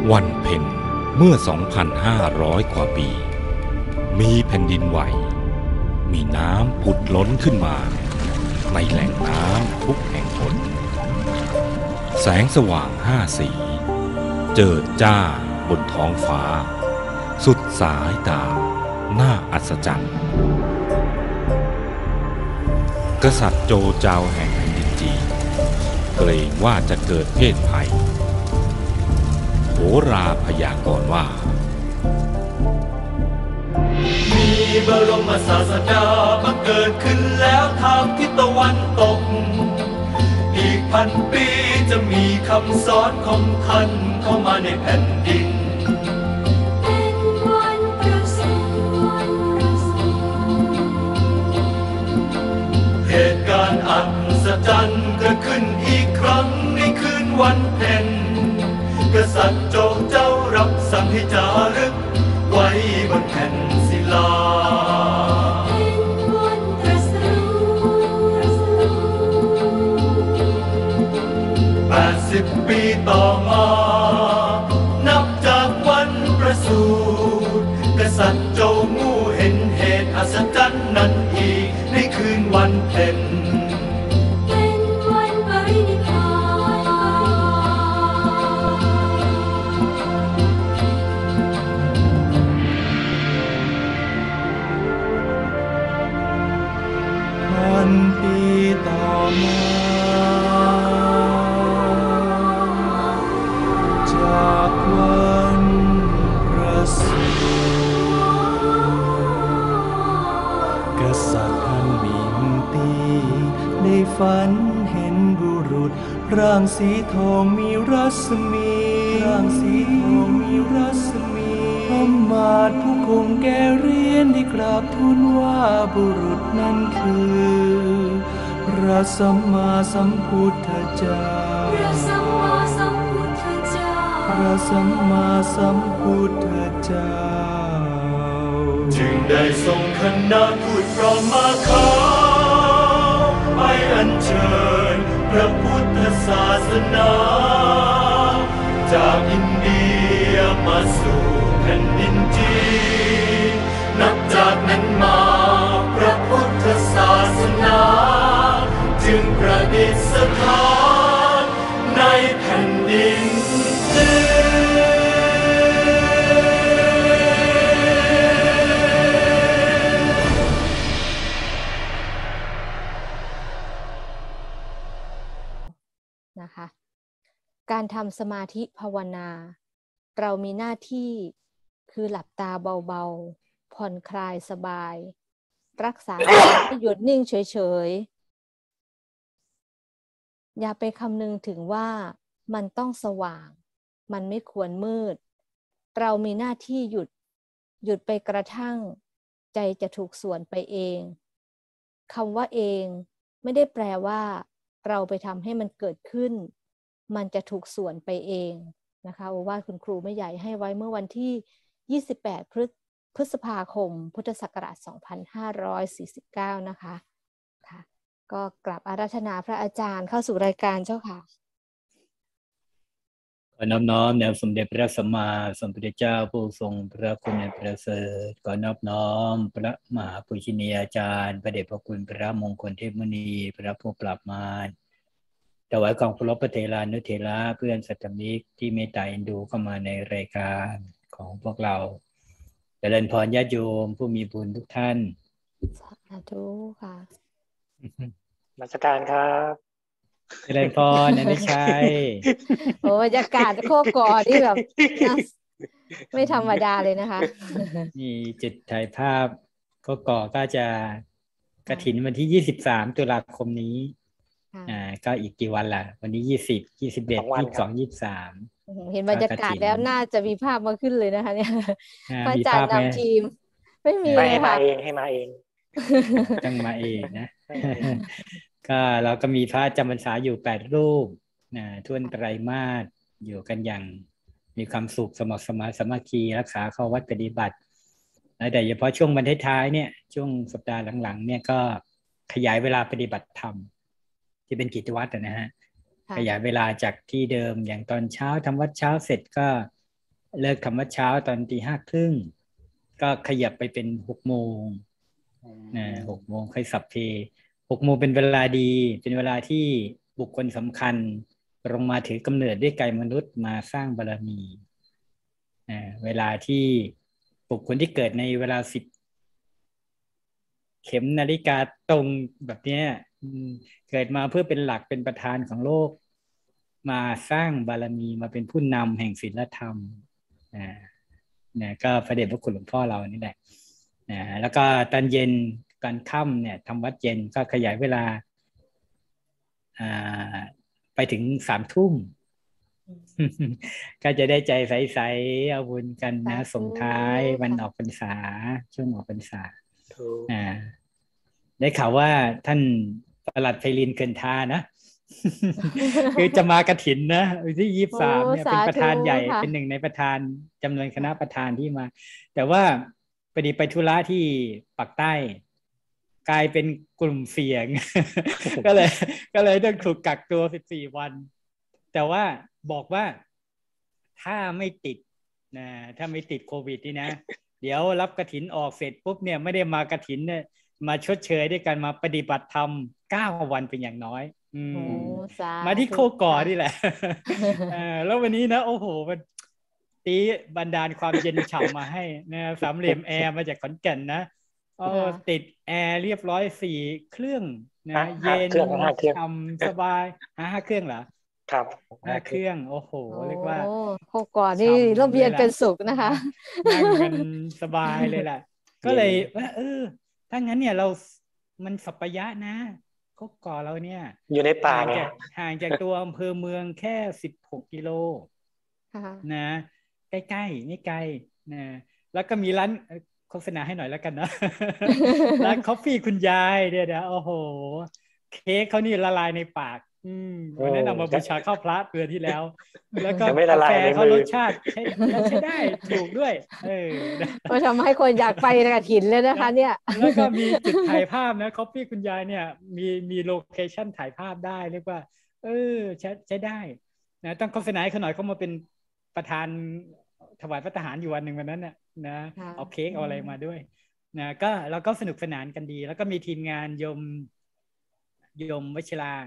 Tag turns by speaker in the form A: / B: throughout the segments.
A: วันเพ็ญเมื่อ 2,500 กว่าปี มีแผ่นดินไหว มีน้ำผุดล้นขึ้นมาในแหล่งน้ำทุกแห่งหนแสงสว่าง5 สีเจิดจ้าบนท้องฟ้า สุดสายตาน่าอัศจรรย์กษัตริย์โจเจาแห่งแผ่นดินจีนเกรงว่าจะเกิดเพศภัยโหราพยากรณ์ว่า
B: มีบรมศาสดาบังเกิดขึ้นแล้วทางทิศตะวันตกอีก1,000 ปีจะมีคำสอนของท่านเข้ามาในแผ่นดิน
C: เป็นวันประสูติ
B: เหตุการณ์อัศจรรย์เกิดขึ้นอีกครั้งในคืนวันเพ็ญกษัตริย์โจเจ้ารับสั่งให้จารึกไว้บนแผ่นศิลา
C: เป็นวันตรัสรู้
B: 80 ปีต่อมานับจากวันประสูติกษัตริย์โจงูเห็นเหตุอัศจรรย์นั้นอีกในคืนวันเพ็ญ
C: เป็นวันปรินิพพาน
B: 1,000 ปีต่อมาจากวันประสูติกษัตริย์ท่านบินตีได้ฝันเห็นบุรุษร่างสีทองมีรัศมีพมาดผู้คงแก่เรียนได้กราบทูลว่าบุรุษนั้นคือพระสัมมาสัมพุทธเจ้า
C: พระสัมมาสัมพุทธเจ้า
B: จึงได้ส่งคณะทูตพร้อมมาขอไปอัญเชิญพระพุทธศาสนาจากอินเดียมาสู่แผ่นดินจีนนับจากนั้นมาพระพุทธศาสนาจึงประดิษฐานในแผ่นดินจีน
D: นะคะการทำสมาธิภาวนาเรามีหน้าที่คือหลับตาเบาๆผ่อนคลายสบายรักษาใจให้หยุดนิ่งเฉยๆอย่าไปคำนึงถึงว่ามันต้องสว่างมันไม่ควรมืดเรามีหน้าที่หยุดไปกระทั่งใจจะถูกส่วนไปเองคำว่าเองไม่ได้แปลว่าเราไปทำให้มันเกิดขึ้นมันจะถูกส่วนไปเองนะคะว่าคุณครูแม่ใหญ่ให้ไว้เมื่อวันที่28พฤษภาคมพุทธศักราช2549นะคะค่ะก็กราบอาราธนาพระอาจารย์เข้าสู่รายการเจ้าค่ะ
E: ขอน้อมแนวสมเด็จพระสัมมาสัมพุทธเจ้าผู้ทรงพระคุณอันประเสริฐขอน้อมพระมหาปุชินีอาจารย์พระเดชพระคุณพระมงคลเทพมุนีพระผู้ปราบมารถวายความเคารพพระเถรานุเถระเพื่อนสัตตมิกที่เมตตาเอ็นดูเข้ามาในรายการของพวกเราเจริญพรญาติโยมผู้มีบุญทุกท่าน
D: สาธุค่ะ
F: นมัสการครับ
E: เจริญพรอนุชัย
D: โอ้บรรยากาศโคกอที่แบบไม่ธรรมดาเลยนะคะ
E: นี่จุดถ่ายภาพก็จะกฐินวันที่23ตุลาคมนี้ก็อีกกี่วันล่ะวันนี้20 21 22 23
D: เห็นบรรยากาศแล้วน่าจะมีภาพมาขึ้นเลยนะคะเนี่ยพระอาจารย์นำทีมไม่มีเลยค่ะ
F: ให้มาเอง
E: ต้องมาเองนะก็เราก็มีพระจำพรรษาอยู่8 รูปท่วนไตรมาสอยู่กันอย่างมีความสุขสมัครสามัคคีรักษาข้อวัดปฏิบัติแต่เฉพาะช่วงวันท้ายๆเนี่ยช่วงสัปดาห์หลังๆเนี่ยก็ขยายเวลาปฏิบัติธรรมที่เป็นกิจวัตรนะฮะ ขยายเวลาจากที่เดิมอย่างตอนเช้าทำวัดเช้าเสร็จก็เลิกธรรมวัดเช้าตอน5:30ก็ขยับไปเป็น6 โมงนะ6 โมงค่อยสัพเพ6 โมงเป็นเวลาดีเป็นเวลาที่บุคคลสำคัญลงมาถือกำเนิดด้วยกายมนุษย์มาสร้างบารมีเวลาที่บุคคลที่เกิดในเวลา10 เข็มนาฬิกาตรงแบบนี้เกิดมาเพื่อเป็นหลักเป็นประธานของโลกมาสร้างบารมีมาเป็นผู้นำแห่งศีลธรรมก็พระเดชพระคุณหลวงพ่อเรานี่แหละแล้วก็ตอนเย็นก่อนค่ำเนี่ยทำวัดเย็นก็ขยายเวลาไปถึง3 ทุ่มก็จะได้ใจใสๆเอาบุญกันนะส่งท้ายวันออกพรรษาช่วงออกพรรษาได้ข่าวว่าท่านปลัดไพลินเกินทานะ คือจะมากฐินนะที่23เนี่ยเป็นประธานใหญ่เป็นหนึ่งในประธานจำนวนคณะประธานที่มาแต่ว่าพอดีไปธุระที่ปักใต้กลายเป็นกลุ่มเสี่ยง ก็เลยต้องถูกกักตัว14 วันแต่ว่าบอกว่าถ้าไม่ติดนะถ้าไม่ติดโควิดนี่นะเดี๋ยวรับกฐินออกเสร็จปุ๊บเนี่ยไม่ได้มากฐินเนี่ยมาชดเชยด้วยกันมาปฏิบัติธรรม9 วันเป็นอย่างน้อยมาที่โคก่อนี่แหละ แล้ววันนี้นะโอ้โหมันตีบันดาลความเย็นฉ่ำมาให้นะสามเหลี่ยมแอร์มาจากขอนแก่นนะติดแอร์เรียบร้อย4 เครื่องนะเย็นฉ่ำสบาย5 เครื่องเหรอ
F: ครับ
E: 5 เครื่องโอ้โหเรียกว่า
D: โคก่อนี่ร่มเย็นเป็นสุขนะคะ
E: นั่งกันสบายเลยแหละก็เลยว่าถ้างั้นเนี่ยมันสัปยะนะโคก่อเราเนี่ย
F: อยู่ในป่า
E: ห่างจากตัวอำเภอเมืองแค่16 กิโลนะใกล้ๆไม่ไกลนะแล้วก็มีร้านโฆษณาให้หน่อยแล้วกันนะ ร้านคอฟฟี่คุณยายเนี่ยนะโอ้โหเค้กเขานี่ละลายในปากวันนั้นเอามาบูชาข้าวพระเดือนที่แล้วแล้วก็กาแฟเขารสชาติใช้ได้ถูกด้วย
D: ก็ทำให้คนอยากไปกฐินเลยนะคะเนี่ย
E: แล้วก็มีจุดถ่ายภาพนะคอฟฟี่คุณยายเนี่ยมีโลเคชั่นถ่ายภาพได้เรียกว่าใช้ได้นะต้องโฆษณาให้เขาหน่อยเขามาเป็นประธานถวายพระทหารอยู่วันหนึ่งวันนั้นนะเอาเค้กเอาอะไรมาด้วยนะก็เราก็สนุกสนานกันดีแล้วก็มีทีมงานโยมวชิรา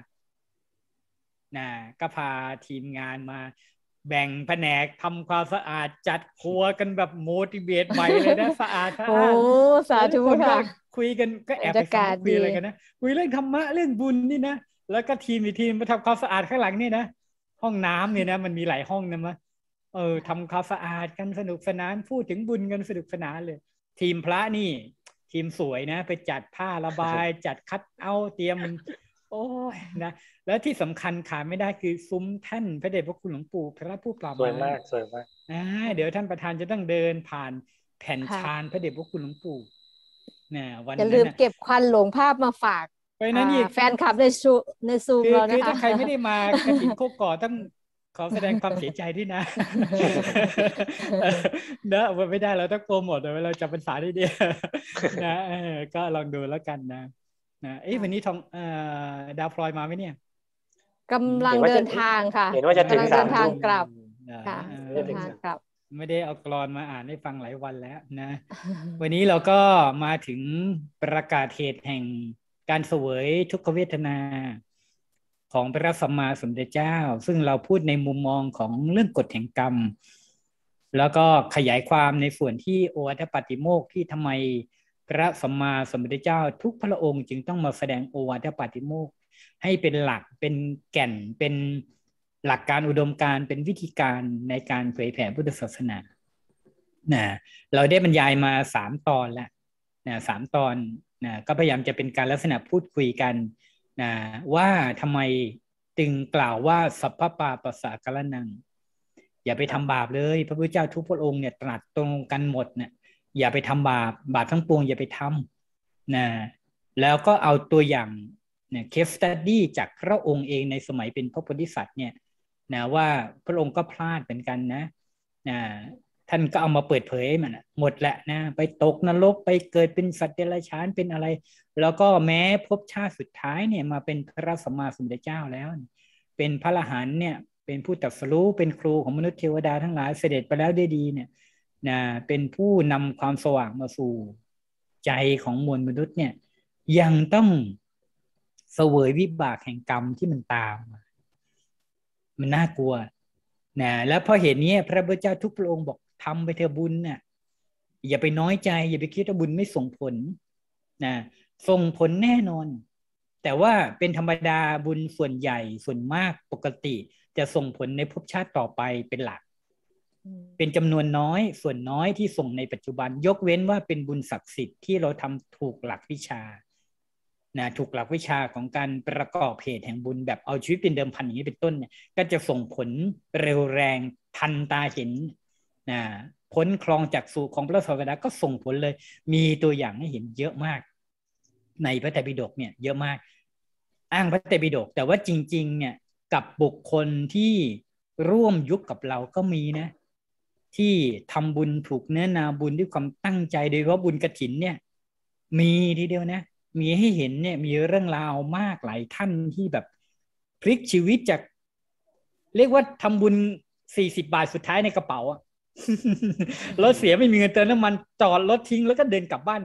E: ก็พาทีมงานมาแบ่งแผนกทำความสะอาดจัดครัวกันแบบโมทิเวตใหม่เลยนะสะอาด
D: โอ้สาธุค่ะ
E: คุยกันก็แอบไปคุยอะไรกันนะคุยเรื่องธรรมะเรื่องบุญนี่นะแล้วก็ทีมมาทำความสะอาดข้างหลังนี่นะห้องน้ำเนี่ยนะมันมีหลายห้องนะมั้ยทำความสะอาดกันสนุกสนานพูดถึงบุญกันสนุกสนานเลยทีมพระนี่ทีมสวยนะไปจัดผ้าระบายจัดคัดเอาเตรียมโอ้ยนะแล้วที่สำคัญขาดไม่ได้คือซุ้มแท่นพระเดชพระคุณหลวงปู่พระผู้ปราบ
F: สวยมากสวยมาก
E: เดี๋ยวท่านประธานจะต้องเดินผ่านแผ่นชานพระเดชพระคุณหลวงปู่วันนั้น
D: อย่าลืมเก็บควันหลงภาพมาฝาก
E: ไปนั้นอีก
D: แฟนคลับในซูมเรานะคะ
E: คือถ้าใครไม่ได้มากฐินโคก่อต้องขอแสดงความเสียใจด้วยนะไม่ได้เราต้องโปรโมทเราจะเป็นสายได้ดีนะก็ลองดูแล้วกันนะวันนี้ดาวพลอยมาไหมเนี่ย
D: กำลังเดินทางค่ะ
F: เห็นว่าจะถึง
D: เดินทางกลับค่ะเดินทางกลับ
E: ไม่ได้เอากลอนมาอ่านให้ฟังหลายวันแล้วนะ วันนี้เราก็มาถึงประกาศเหตุแห่งการเสวยทุกขเวทนาของพระสัมมาสัมพุทธเจ้าซึ่งเราพูดในมุมมองของเรื่องกฎแห่งกรรมแล้วก็ขยายความในส่วนที่โอวาทปาติโมกข์ที่ทำไมพระสัมมาสัมพุทธเจ้าทุกพระองค์จึงต้องมาแสดงโอวาทปาติโมกข์ให้เป็นหลักเป็นแก่นเป็นหลักการอุดมการณ์เป็นวิธีการในการเผยแผ่พุทธศาสนาเราได้บรรยายมา3 ตอนแล้ว3 ตอนก็พยายามจะเป็นการลักษณะพูดคุยกันว่าทำไมจึงกล่าวว่าสัพพปาปัสสะกะนังอย่าไปทำบาปเลยพระพุทธเจ้าทุกพระองค์เนี่ยตรัสตรงกันหมดอย่าไปทำบาปทั้งปวงอย่าไปทำแล้วก็เอาตัวอย่างcase study จากพระองค์เองในสมัยเป็นพระโพธิสัตว์เนี่ยว่าพระองค์ก็พลาดเหมือนกันนะท่านก็เอามาเปิดเผยมันหมดแหละนะไปตกนรกไปเกิดเป็นสัตว์เดรัจฉานเป็นอะไรแล้วก็แม้ภพชาติสุดท้ายเนี่ยมาเป็นพระสัมมาสัมพุทธเจ้าแล้วเป็นพระอรหันต์เนี่ยเป็นผู้ตรัสรู้เป็นครูของมนุษย์เทวดาทั้งหลายเสด็จไปแล้วด้วยดีเนี่ยนะเป็นผู้นำความสว่างมาสู่ใจของมวลมนุษย์เนี่ยยังต้องเสวยวิบากแห่งกรรมที่มันตามมันน่ากลัวนะแล้วพอเห็นนี้พระพุทธเจ้าทุกพระองค์บอกทำไปเถอะบุญน่ะอย่าไปน้อยใจอย่าไปคิดว่าบุญไม่ส่งผลนะส่งผลแน่นอนแต่ว่าเป็นธรรมดาบุญส่วนใหญ่ส่วนมากปกติจะส่งผลในภพชาติต่อไปเป็นหลักเป็นจำนวนน้อยส่วนน้อยที่ส่งในปัจจุบันยกเว้นว่าเป็นบุญศักดิ์สิทธิ์ที่เราทำถูกหลักวิชานะถูกหลักวิชาของการประกอบเหตุแห่งบุญแบบเอาชีวิตเป็นเดิมพันอย่างนี้เป็นต้นเนี่ยก็จะส่งผลเร็วแรงทันตาเห็นนะพ้นคลองจากสู่ของพระศาสดาก็ส่งผลเลยมีตัวอย่างให้เห็นเยอะมากในพระไตรปิฎกเนี่ยเยอะมากอ้างพระไตรปิฎกแต่ว่าจริงๆเนี่ยกับบุคคลที่ร่วมยุคกับเราก็มีนะที่ทำบุญถูกเนื้อนาบุญด้วยความตั้งใจโดยเฉพาะบุญกฐินเนี่ยมีทีเดียวนะมีให้เห็นเนี่ยมีเรื่องราวมากหลายท่านที่แบบพลิกชีวิตจากเรียกว่าทำบุญ40 บาทสุดท้ายในกระเป๋าอะ รถเสียไม่มีเงินเติมน้ำมันจอดรถทิ้งแล้วก็เดินกลับบ้าน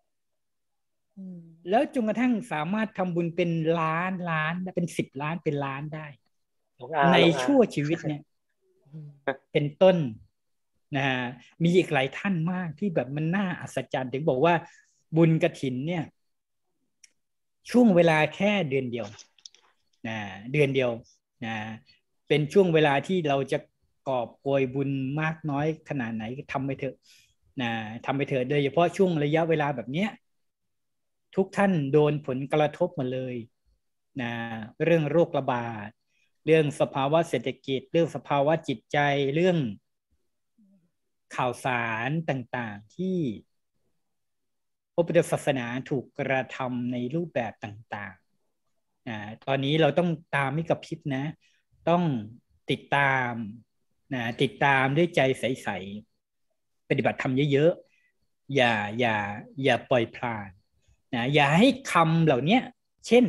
E: แล้วจนกระทั่งสามารถทำบุญเป็นล้านเป็น10 ล้านเป็นล้านได้ในชั่วชีวิตเนี่ยเป็นต้นนะมีอีกหลายท่านมากที่แบบมันน่าอัศจรรย์ถึงบอกว่าบุญกฐินเนี่ยช่วงเวลาแค่เดือนเดียวนะเดือนเดียวนะเป็นช่วงเวลาที่เราจะกอบโกยบุญมากน้อยขนาดไหนทำไปเถอะนะทำไปเถอะโดยเฉพาะช่วงระยะเวลาแบบเนี้ยทุกท่านโดนผลกระทบมาเลยนะเรื่องโรคระบาดเรื่องสภาวะเศรษฐกิจเรื่องสภาวะจิตใจเรื่องข่าวสารต่างๆที่พระพุทธศาสนาถูกกระทำในรูปแบบต่างๆตอนนี้เราต้องตามไม่กระพริบนะต้องติดตามติดตามด้วยใจใสๆปฏิบัติธรรมเยอะๆอย่าปล่อยพลาดนะอย่าให้คำเหล่านี้เช่น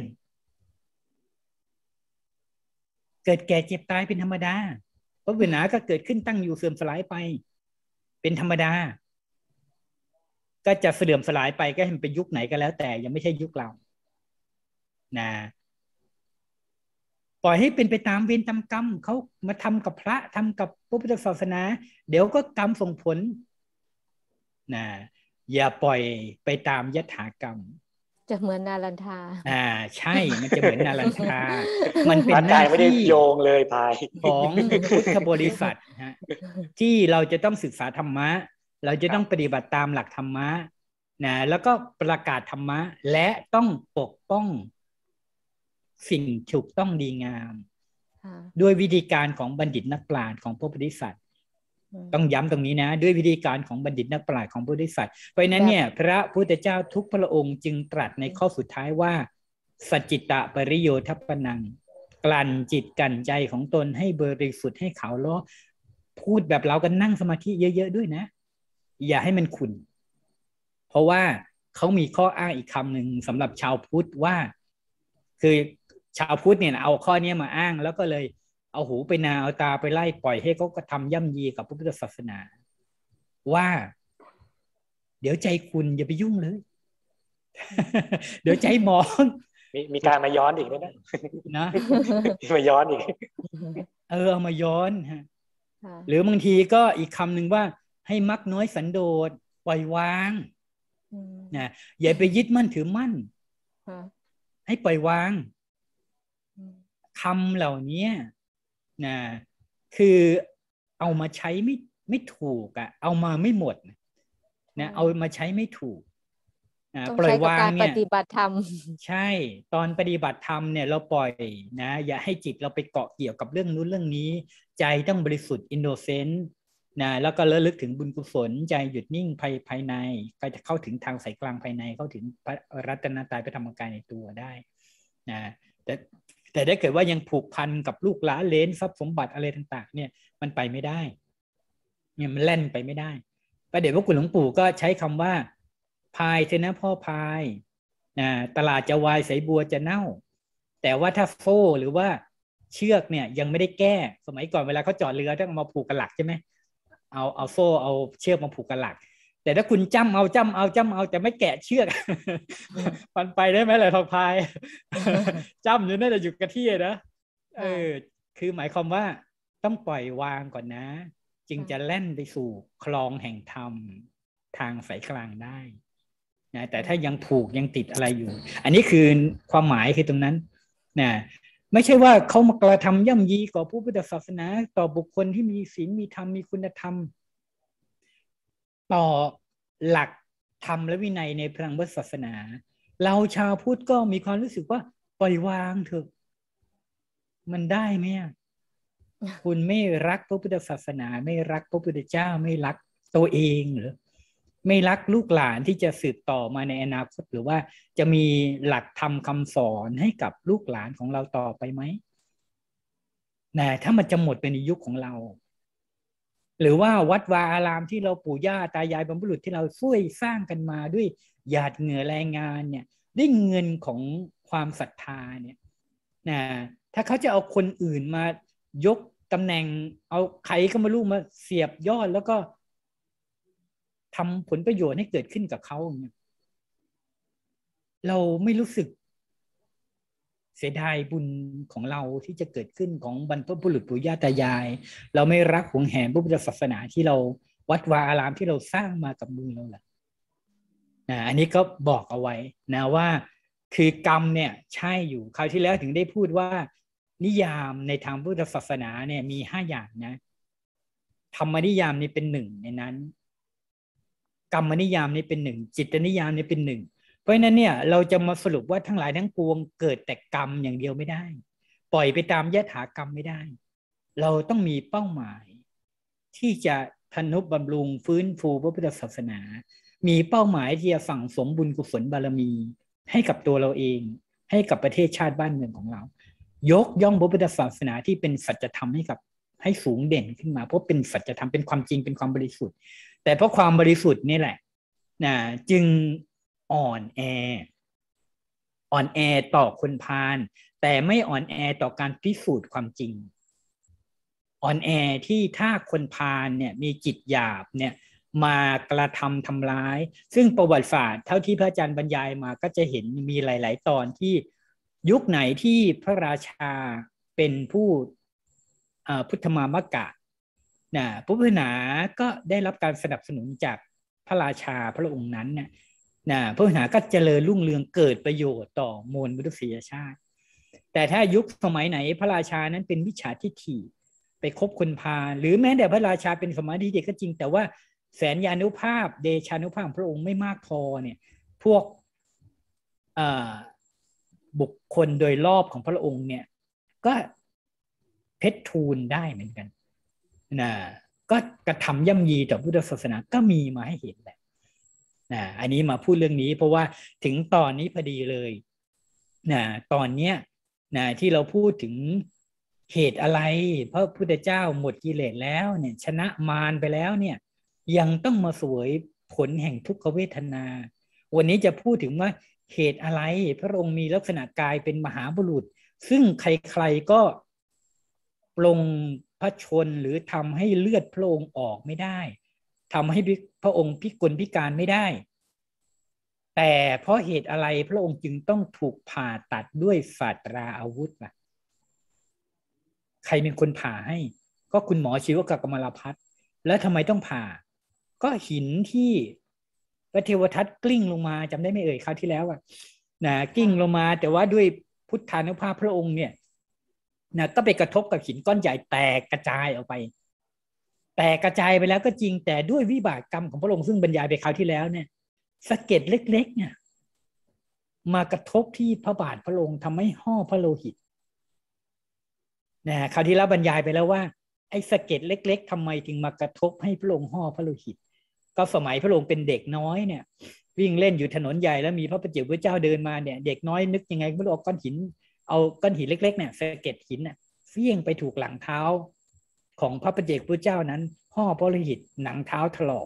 E: เกิดแก่เจ็บตายเป็นธรรมดาเพราะเวทนาก็เกิดขึ้นตั้งอยู่เสื่อมสลายไปเป็นธรรมดาก็จะเสื่อมสลายไปก็ให้มันเป็นยุคไหนก็แล้วแต่ยังไม่ใช่ยุคเรานะปล่อยให้เป็นไปตามเวรตามกรรมเขามาทำกับพระทำกับพระพุทธศาสนาเดี๋ยวก็กรรมส่งผลนะอย่าปล่อยไปตามยถากรรม
D: จะเหมือนนารันทา
E: ใช่มันจะเหมือนนารันทามันเป็นหน้าที่
F: ไม่ได้โยงเลยพาย
E: ของพุทธบริษัทฮะที่เราจะต้องศึกษาธรรมะเราจะต้องปฏิบัติตามหลักธรรมะนะแล้วก็ประกาศธรรมะและต้องปกป้องสิ่งถูกต้องดีงามด้วยวิธีการของบัณฑิตนักปราชญ์ของพระโพธิสัตว์ต้องย้ำตรงนี้นะด้วยวิธีการของบัณฑิตนักปราชญ์ของพระโพธิสัตว์เพราะนั้นเนี่ยพระพุทธเจ้าทุกพระองค์จึงตรัสในข้อสุดท้ายว่าสัจจิตะปริโยทัปปนังกลั่นจิตกลั่นใจของตนให้บริสุทธิ์ให้ขาวล้อพูดแบบเรากันนั่งสมาธิเยอะๆด้วยนะอย่าให้มันขุ่นเพราะว่าเขามีข้ออ้างอีกคำหนึ่งสำหรับชาวพุทธว่าคือชาวพุทธเนี่ยเอาข้อนี้มาอ้างแล้วก็เลยเอาหูไปนาเอาตาไปไล่ปล่อยให้เขากระทำย่ำยีกับพระพุทธศาสนาว่าเดี๋ยวใจคุณอย่าไปยุ่งเลย เดี๋ยวใจมอง
F: มีการมาย้อนอีกนะมาย้อนอีก
E: เอามาย้อนฮะหรือบางทีก็อีกคำหนึ่งว่าให้มักน้อยสันโดษปล่อยวางนะอย่าไปยึดมั่นถือมั่นให้ปล่อยวางคำเหล่านี้นะคือเอามาใช้ไม่ถูกอ่ะเอามาไม่หมดนะเอามาใช้ไม่ถูกปล่อยวางเนี่ย
D: ปฏิบัติธรรม
E: ใช่ตอนปฏิบัติธรรมเนี่ยเราปล่อยนะอย่าให้จิตเราไปเกาะเกี่ยวกับเรื่องนู้นเรื่องนี้ใจต้องบริสุทธิ์อินโนเซนต์นะแล้วก็ระลึกถึงบุญกุศลใจหยุดนิ่งภายในก็จะเข้าถึงทางสายกลางภายในเข้าถึงพระรัตนตรัยพระธรรมกายในตัวได้นะแต่ถ้าเกิดว่ายังผูกพันกับลูกหลานเลนทรัพย์สมบัติอะไรต่างๆเนี่ยมันไปไม่ได้เนี่ยมันแล่นไปไม่ได้พระเดชพระคุณหลวงปู่ก็ใช้คำว่าพายเถอะนะพ่อพายตลาดจะวายสายบัวจะเน่าแต่ว่าถ้าโซ่หรือว่าเชือกเนี่ยยังไม่ได้แก้สมัยก่อนเวลาเขาจอดเรือต้องเอามาผูกกับหลักใช่ไหมเอาโซ่เอาเชือกมาผูกกับหลักแต่ถ้าคุณจ้ำเอาแต่ไม่แกะเชือก มันไปได้ไหมล่ะทองพาย จ้ำอยู่น่าจะอยู่กับที่นะคือหมายความว่าต้องปล่อยวางก่อนนะจึงจะแล่นไปสู่คลองแห่งธรรมทางสายกลางได้นะแต่ถ้ายังผูกยังติดอะไรอยู่อันนี้คือความหมายคือตรงนั้นนะไม่ใช่ว่าเขามากระทำย่ำยีต่อผู้พุทธศาสนาต่อบุคคลที่มีศีลมีธรรมมีคุณธรรมต่อหลักธรรมและวินัยในพระพุทธศาสนาเราชาวพุทธก็มีความรู้สึกว่าปล่อยวางเถอะมันได้ไหมคุณไม่รักพระพุทธศาสนาไม่รักพระพุทธเจ้าไม่รักตัวเองหรือไม่รักลูกหลานที่จะสืบต่อมาในอนาคตหรือว่าจะมีหลักธรรมคำสอนให้กับลูกหลานของเราต่อไปไหมนะถ้ามันจะหมดไปในยุคของเราหรือว่าวัดวาอารามที่เราปู่ย่าตายายบรรพบุรุษที่เราช่วยสร้างกันมาด้วยหยาดเหงื่อแรงงานเนี่ยด้วยเงินของความศรัทธาเนี่ยนะถ้าเขาจะเอาคนอื่นมายกตำแหน่งเอาใครก็ไม่รู้มาเสียบยอดแล้วก็ทำผลประโยชน์ให้เกิดขึ้นกับเขาเนี่ยเราไม่รู้สึกเสียดายบุญของเราที่จะเกิดขึ้นของบรรพบุรุษปู่ย่าตายายเราไม่รักหวงแหนพระพุทธศาสนาที่เราวัดวาอารามที่เราสร้างมากับมือเราแหละอันนี้ก็บอกเอาไว้นะว่าคือกรรมเนี่ยใช่อยู่คราวที่แล้วถึงได้พูดว่านิยามในทางพุทธศาสนาเนี่ยมี5อย่างนะธรรมนิยามนี่เป็น1ในนั้นกรรมนิยามนี่เป็น1จิตนิยามนี่เป็น1เพราะฉะนั้นเนี่ยเราจะมาสรุปว่าทั้งหลายทั้งปวงเกิดแต่กรรมอย่างเดียวไม่ได้ปล่อยไปตามยถากรรมไม่ได้เราต้องมีเป้าหมายที่จะทนุบำรุงฟื้นฟูพระพุทธศาสนามีเป้าหมายที่จะสั่งสมบุญกุศลบารมีให้กับตัวเราเองให้กับประเทศชาติบ้านเมืองของเรายกย่องพระพุทธศาสนาที่เป็นสัจธรรมให้สูงเด่นขึ้นมาเพราะเป็นสัจธรรมเป็นความจริงเป็นความบริสุทธิ์แต่เพราะความบริสุทธิ์นี่แหละจึงอ่อนแอต่อคนพาลแต่ไม่อ่อนแอต่อการพิสูจน์ความจริงอ่อนแอที่ถ้าคนพาลเนี่ยมีจิตหยาบเนี่ยมากระทำทำร้ายซึ่งประวัติศาสตร์เท่าที่พระอาจารย์บรรยายมาก็จะเห็นมีหลายๆตอนที่ยุคไหนที่พระราชาเป็นผู้พุทธมามกะพระพุทธศาสนาก็ได้รับการสนับสนุนจากพระราชาพระองค์นั้นพระพุทธศาสนาก็เจริญรุ่งเรืองเกิดประโยชน์ต่อมวลมนุษยชาติแต่ถ้ายุคสมัยไหนพระราชานั้นเป็นมิจฉาทิฏฐิไปคบคนพาลหรือแม้แต่พระราชาเป็นสมาธิเด็กก็จริงแต่ว่าแสนยานุภาพเดชานุภาพของพระองค์ไม่มากพอเนี่ยพวกบุคคลโดยรอบของพระองค์เนี่ยก็เพชรทูลได้เหมือนกันก็กระทำย่ำยีต่อพุทธศาสนาก็มีมาให้เห็นแหละอันนี้มาพูดเรื่องนี้เพราะว่าถึงตอนนี้พอดีเลยตอนเนี้ยที่เราพูดถึงเหตุอะไรพระพุทธเจ้าหมดกิเลสแล้วเนี่ยชนะมารไปแล้วเนี่ยยังต้องมาเสวยผลแห่งทุกขเวทนาวันนี้จะพูดถึงว่าเหตุอะไรพระองค์มีลักษณะกายเป็นมหาบุรุษซึ่งใครๆก็ปลงพระชนหรือทำให้เลือดพระองค์ออกไม่ได้ทำให้พระองค์พิกลพิการไม่ได้แต่เพราะเหตุอะไรพระองค์จึงต้องถูกผ่าตัดด้วยศาสตราอาวุธล่ะใครเป็นคนผ่าให้ก็คุณหมอชีวกกมลพัฒน์แล้วทำไมต้องผ่าก็หินที่พระเทวทัตกลิ้งลงมาจำได้ไหมเอ่ยคราวที่แล้วกลิ้งลงมาแต่ว่าด้วยพุทธานุภาพพระองค์เนี่ยก็ไปกระทบกับหินก้อนใหญ่แตกกระจายออกไปแต่กระจายไปแล้วก็จริงแต่ด้วยวิบากกรรมของพระองค์ซึ่งบรรยายไปคราวที่แล้วเนี่ยสะเก็ดเล็กๆเนี่ยมากระทบที่พระบาทพระองค์ทำให้ห่อพระโลหิตคราวที่แล้วบรรยายไปแล้วว่าไอ้สะเก็ดเล็กๆทำไมถึงมากระทบให้พระองค์ห่อพระโลหิตก็สมัยพระองค์เป็นเด็กน้อยเนี่ยวิ่งเล่นอยู่ถนนใหญ่แล้วมีพระปัจเจกพุทธเจ้าเดินมาเนี่ยเด็กน้อยนึกยังไงไม่รู้เอาก้อนหินเล็กๆเนี่ยสะเก็ดหินเฟี้ยงไปถูกหลังเท้าของพระปัจเจกพุทธเจ้านั้นห่อพระโลหิตหนังเท้าถลอก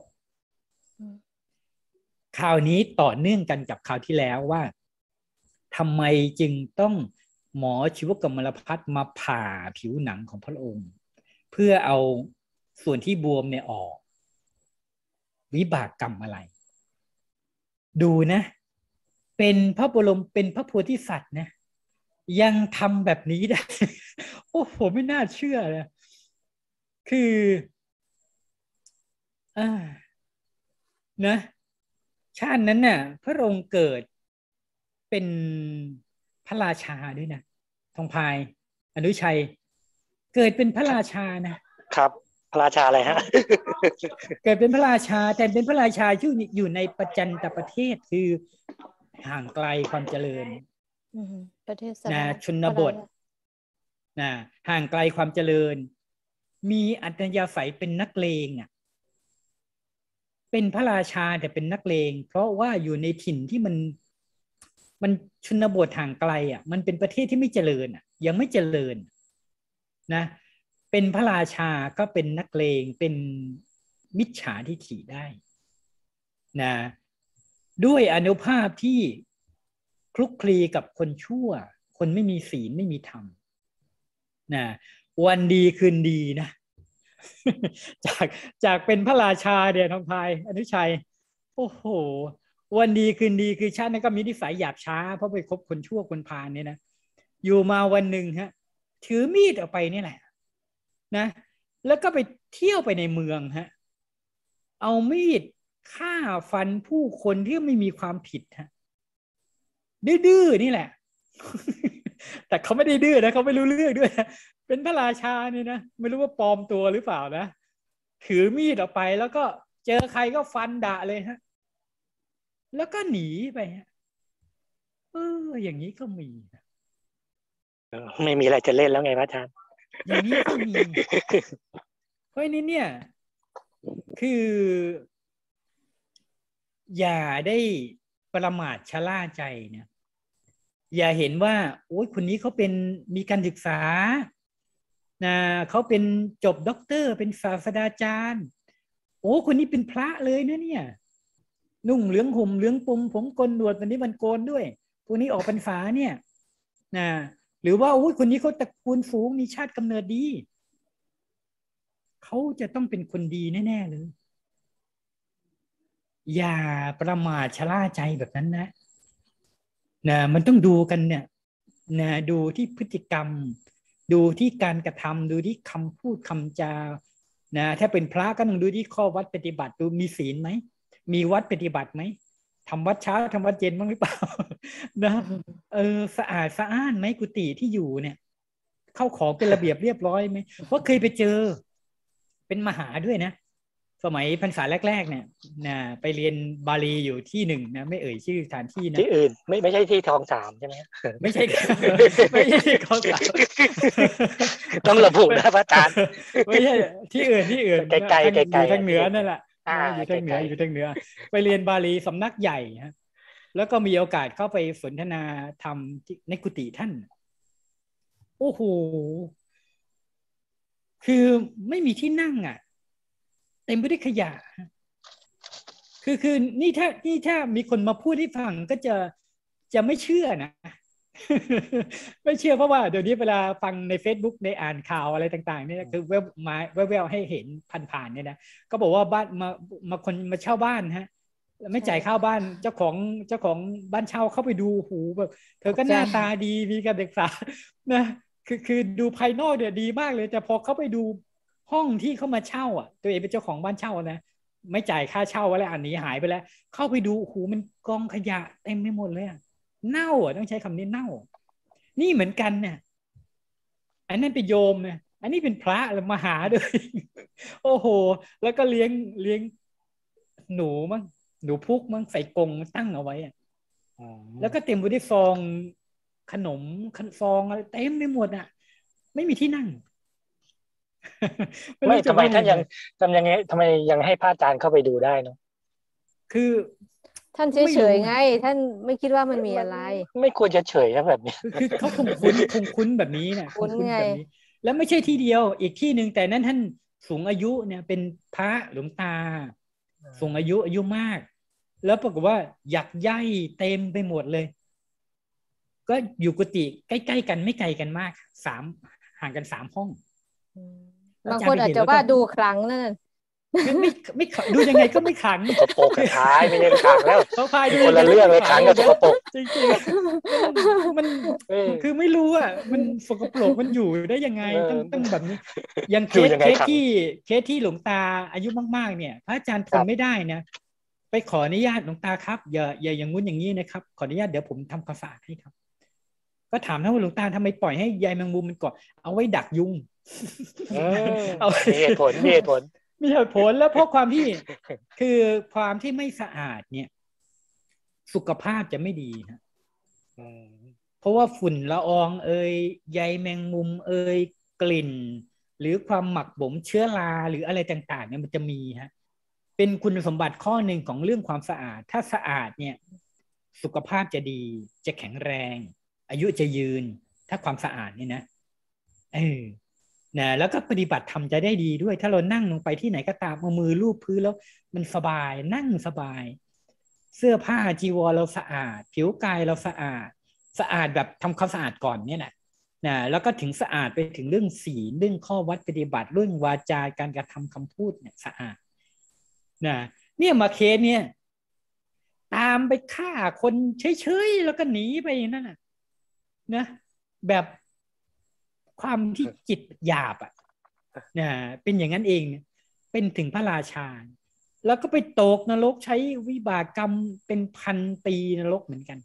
E: คราวนี้ต่อเนื่องกันกับคราวที่แล้วว่าทำไมจึงต้องหมอชีวกรรมลพัฒน์มาผ่าผิวหนังของพระองค์เพื่อเอาส่วนที่บวมเนี่ยออกวิบากกรรมอะไรดูนะเป็นพระบรมเป็นพระโพธิสัตว์นะยังทำแบบนี้ได้ โอ้โหไม่น่าเชื่อเลยคือนะชาตินั้นน่ะพระองค์เกิดเป็นพระราชาด้วยนะทองพายอนุชัยเกิดเป็นพระราชานะครับ
F: พระราชาอะไรฮะ
E: เกิดเป็นพระราชาแต่เป็นพระราชาที่อยู่ในประจันตประเทศคือห่างไกลความเจริญ
D: ประเทศ
E: นะชนบทนะห่างไกลความเจริญมีอัธยาศัยเป็นนักเลงอ่ะเป็นพระราชาแต่เป็นนักเลงเพราะว่าอยู่ในถิ่นที่มันชนบทห่างไกลอ่ะมันเป็นประเทศที่ไม่เจริญอ่ะยังไม่เจริญนะเป็นพระราชาก็เป็นนักเลงเป็นมิจฉาทิฐิได้นะด้วยอานุภาพที่คลุกคลีกับคนชั่วคนไม่มีศีลไม่มีธรรมนะวันดีคืนดีนะจากเป็นพระราชาเดียทองพายอนุชัยโอ้โหวันดีคืนดีคือชาตินั้นก็มีนิสัยหยาบช้าเพราะไปคบคนชั่วคนพาลเนี่ยนะอยู่มาวันหนึ่งฮะถือมีดออกไปนี่แหละนะแล้วก็ไปเที่ยวไปในเมืองฮะเอามีดฆ่าฟันผู้คนที่ไม่มีความผิดฮะดื้อๆนี่แหละ แต่เขาไม่ได้ดื้อนะเขาไม่รู้เรื่องด้วยเป็นพระราชานี่นะไม่รู้ว่าปลอมตัวหรือเปล่านะถือมีดออกไปแล้วก็เจอใครก็ฟันด่าเลยฮะแล้วก็หนีไปฮะอย่างนี้ก็มี
F: ไม่มีอะไรจะเล่นแล้วไงพระอาจารย์
E: อย่างนี้ก็มีเพราะนี้เนี่ยคืออย่าได้ประมาทชะล่าใจเนี่ยอย่าเห็นว่าโอ้ยคนนี้เขาเป็นมีการศึกษานะเขาเป็นจบด็อกเตอร์เป็นศาสตราจารย์โอ้คนนี้เป็นพระเลยนะเนี่ยนุ่งเหลืองห่มเหลืองปุ่มผมโกนหนวดวันนี้มันโกนด้วยพวกนี้ออกพรรษาเนี่ยนะหรือว่าโอ้ยคนนี้เขาตระกูลฝูงมีชาติกำเนิดดีเขาจะต้องเป็นคนดีแน่ๆเลยอย่าประมาทชะล่าใจแบบนั้นนะมันต้องดูกันเนี่ยนะดูที่พฤติกรรมดูที่การกระทำดูที่คำพูดคำจานะถ้าเป็นพระก็ต้องดูที่ข้อวัดปฏิบัติดูมีศีลไหมมีวัดปฏิบัติไหมทำวัดเช้าทำวัดเย็นบ้างหรือเปล่านะสะอาดสะอ้านไหมกุฏิที่อยู่เนี่ยเข้าของเป็นระเบียบเรียบร้อยไหมเพราะเคยไปเจอเป็นมหาด้วยนะสมัยพรรษาแรกๆเนี่ยนะไปเรียนบาลีอยู่ที่หนึ่งนะไม่เอ่ยชื่อสถานที่นะ
F: ที่อื่นไม่ใช่ที่คลองสามใช่ไหม
E: ไม่ใช่ที่คลองสาม
F: ต้องระบุนะพระอาจารย์
E: ไม่ใช่ที่อื่น
F: ไกลๆ
E: อยู่ทางเหนือนั่นแหละอยู่ทางเหนือไปเรียนบาลีสำนักใหญ่ฮะแล้วก็มีโอกาสเข้าไปสนทนาธรรมในกุฏิท่านโอ้โหคือไม่มีที่นั่งอ่ะเต็มไปด้วยขยะคือนี่ถ้ามีคนมาพูดให้ฟังก็จะไม่เชื่อนะไม่เชื่อเพราะว่าเดี๋ยวนี้เวลาฟังใน Facebook ในอ่านข่าวอะไรต่างๆเนี่ยคือแววให้เห็นผ่านๆเนี่ยนะก็บอกว่าบ้านมาคนมาเช่าบ้านฮะไม่จ่ายค่าบ้านเจ้าของบ้านเช่าเข้าไปดูหูแบบเธอก็หน้าตาดีมีการศึกษานะคือดูภายนอกเนี่ยดีมากเลยแต่พอเข้าไปดูห้องที่เขามาเช่าอ่ะตัวเองเป็นเจ้าของบ้านเช่านะไม่จ่ายค่าเช่าไว้แล้วอันนี้หายไปแล้วเข้าไปดูหูมันกองขยะเต็มไปหมดเลยเน่าต้องใช้คำนี้เน่านี่เหมือนกันเนี่ยอันนั้นเป็นโยมเนี่ยอันนี้เป็นพระแล้วมาหาด้วยโอ้โหแล้วก็เลี้ยงหนูมั้งหนูพุกมั้งใส่กรงตั้งเอาไว้แล้วก็เต็มไปด้วยฟองขนมฟองอะไรเต็มไปหมดไม่มีที่นั่ง
F: ไม่ทำไมท่านยังทำไมยังให้พระอาจารย์เข้าไปดูได้เนาะ
E: คือ
D: ท่านเฉยๆไงท่านไม่คิดว่ามันมีอะไร
F: ไม่ควรจะเฉยนะแบบนี้
E: คือเขาคงคุ้นแบบนี้เนี่ย
D: คุ้นแบบนี้
E: แล้วไม่ใช่ที่เดียวอีกที่หนึ่งแต่นั้นท่านสูงอายุเนี่ยเป็นพระหลวงตาสูงอายุมากแล้วปรากฏว่าหยักใยเต็มไปหมดเลยก็อยู่กุฏิใกล้ๆกันไม่ไกลกันมากห่างกัน3 ห้อง
D: บางคนอาจจะว่าดูครั้งนั่น
E: ไม่ดูยังไงก็ไม่ขัง
F: สกปรกท้ายไม่ใช่ขังแล้ว
E: เขาพายดู
F: คนละเรื่องเลยขังกับสกปรก
E: จริงๆมันคือไม่รู้อ่ะมันสกปรกมันอยู่ได้ยังไงต้องแบบนี้ยังเคสที่หลวงตาอายุมากๆเนี่ยพระอาจารย์ทนไม่ได้นะไปขออนุญาตหลวงตาครับอย่าอย่างงู้นอย่างนี้นะครับขออนุญาตเดี๋ยวผมทำความสะอาดให้ครับก็ถามท่านว่าหลวงตาทำไมปล่อยให้ใยแมงมุมมันเกาะเอาไว้ดักยุง
F: มีเหตุผลมีเหตุ
E: ผลแล้วเพราะความที่คือความที่ไม่สะอาดเนี่ยสุขภาพจะไม่ดีฮะเพราะว่าฝุ่นละอองใยแมงมุมกลิ่นหรือความหมักบ่มเชื้อราหรืออะไรต่างๆเนี่ยมันจะมีฮะเป็นคุณสมบัติข้อหนึ่งของเรื่องความสะอาดถ้าสะอาดเนี่ยสุขภาพจะดีจะแข็งแรงอายุจะยืนถ้าความสะอาดนี่นะแล้วก็ปฏิบัติธรรมจะได้ดีด้วยถ้าเรานั่งลงไปที่ไหนก็ตามเอามือลูบพื้นแล้วมันสบายนั่งสบายเสื้อผ้าจีวรเราสะอาดผิวกายเราสะอาดแบบทำความสะอาดก่อนเนี่ยนะแล้วก็ถึงสะอาดไปถึงเรื่องศีลเรื่องข้อวัดปฏิบัติเรื่องวาจาการกระทำคำพูดเนี่ยสะอาดเนี่ยมาเคสเนี่ยตามไปฆ่าคนเฉยๆแล้วก็หนีไปนั่นนะแบบความที่จิตหยาบเป็นอย่างนั้นเองเป็นถึงพระราชาแล้วก็ไปตกนรกใช้วิบากกรรมเป็น1,000 ปีนรกเหมือนกัน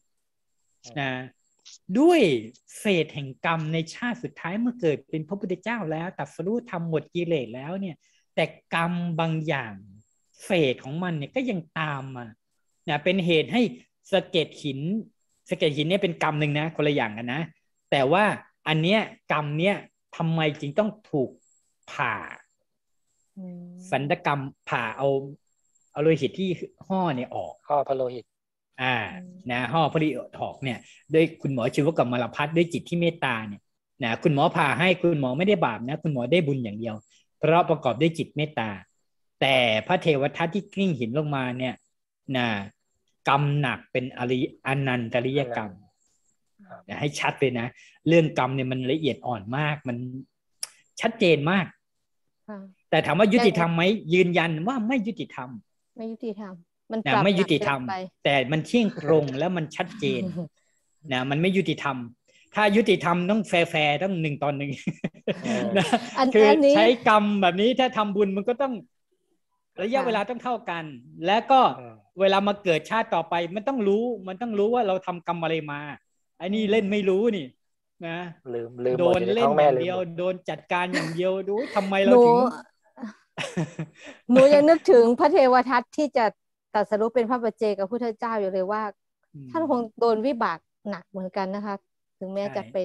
E: ด้วยเศษแห่งกรรมในชาติสุดท้ายเมื่อเกิดเป็นพระพุทธเจ้าแล้วตรัสรู้ธรรมหมดกิเลสแล้วเนี่ยแต่กรรมบางอย่างเศษของมันเนี่ยก็ยังตามมาเป็นเหตุให้สะเก็ดหินเนี่ยเป็นกรรมหนึ่งนะคนละอย่างกันนะแต่ว่าอันเนี้ยกรรมเนี้ยทำไมจึงต้องถูกผ่าศัลยกรรมผ่าเอาโลหิตที่ห่อเนี่ยออก
F: ห่อพระโลหิต
E: ห่อพระโลหิตออกเนี่ยด้วยคุณหมอชีวกรรมลพัฒน์ด้วยจิตที่เมตตาเนี่ยคุณหมอผ่าให้คุณหมอไม่ได้บาปนะคุณหมอได้บุญอย่างเดียวเพราะประกอบด้วยจิตเมตตาแต่พระเทวทัตที่กลิ้งหินลงมาเนี่ยกรรมหนักเป็นอนันตริยกรรมให้ชัดเลยนะเรื่องกรรมเนี่ยมันละเอียดอ่อนมากมันชัดเจนมากแต่ถามว่ายุติธรรมไหมยืนยันว่าไม่ยุติธรรม
D: ไม่ยุติธรรมมัน
E: ไม่ยุติธรรมแต่มันเที่ยงตรงแล้วมันชัดเจนมันไม่ยุติธรรมถ้ายุติธรรมต้องแฟร์ต้อง1 ต่อ 1นะคือใช้กรรมแบบนี้ถ้าทำบุญมันก็ต้องระยะเวลาต้องเท่ากันแล้วก็เวลามาเกิดชาติต่อไปมันต้องรู้ว่าเราทำกรรมอะไรมาไอ้นี่เล่นไม่รู้นี่นะโดนเล่นอย่างเดียวโดนจัดการอย่างเดียวดูทำไมเราถึง
D: หนูยังนึกถึงพระเทวทัตที่จะตรัสรู้เป็นพระปัจเจกพุทธเจ้าอยู่เลยว่าท่านคงโดนวิบากหนักเหมือนกันนะคะถึงแม้จะเป็น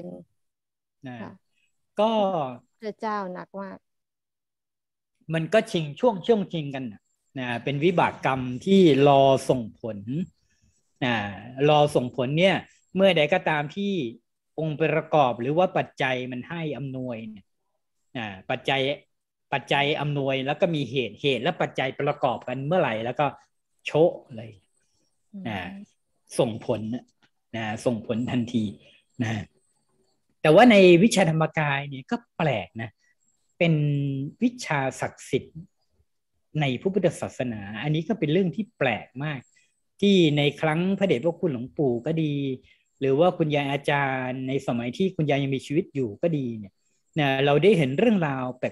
E: ก็
D: พระเจ้าหนักมาก
E: มันก็ช่วงชิงกันเป็นวิบากกรรมที่รอส่งผลรอส่งผลเนี่ยเมื่อใดก็ตามที่องค์ประกอบหรือว่าปัจจัยมันให้อำนวยปัจจัยอำนวยแล้วก็มีเหตุและปัจจัยประกอบกันเมื่อไหร่แล้วก็โชะเลยส่งผลส่งผลทันทีแต่ว่าในวิชาธรรมกายเนี่ยก็แปลกนะเป็นวิชาศักดิ์สิทธิ์ในพระพุทธศาสนาอันนี้ก็เป็นเรื่องที่แปลกมากที่ในครั้งพระเดชพระคุณหลวงปู่ก็ดีหรือว่าคุณยายอาจารย์ในสมัยที่คุณยายยังมีชีวิตอยู่ก็ดีเนี่ยเราได้เห็นเรื่องราวแบบ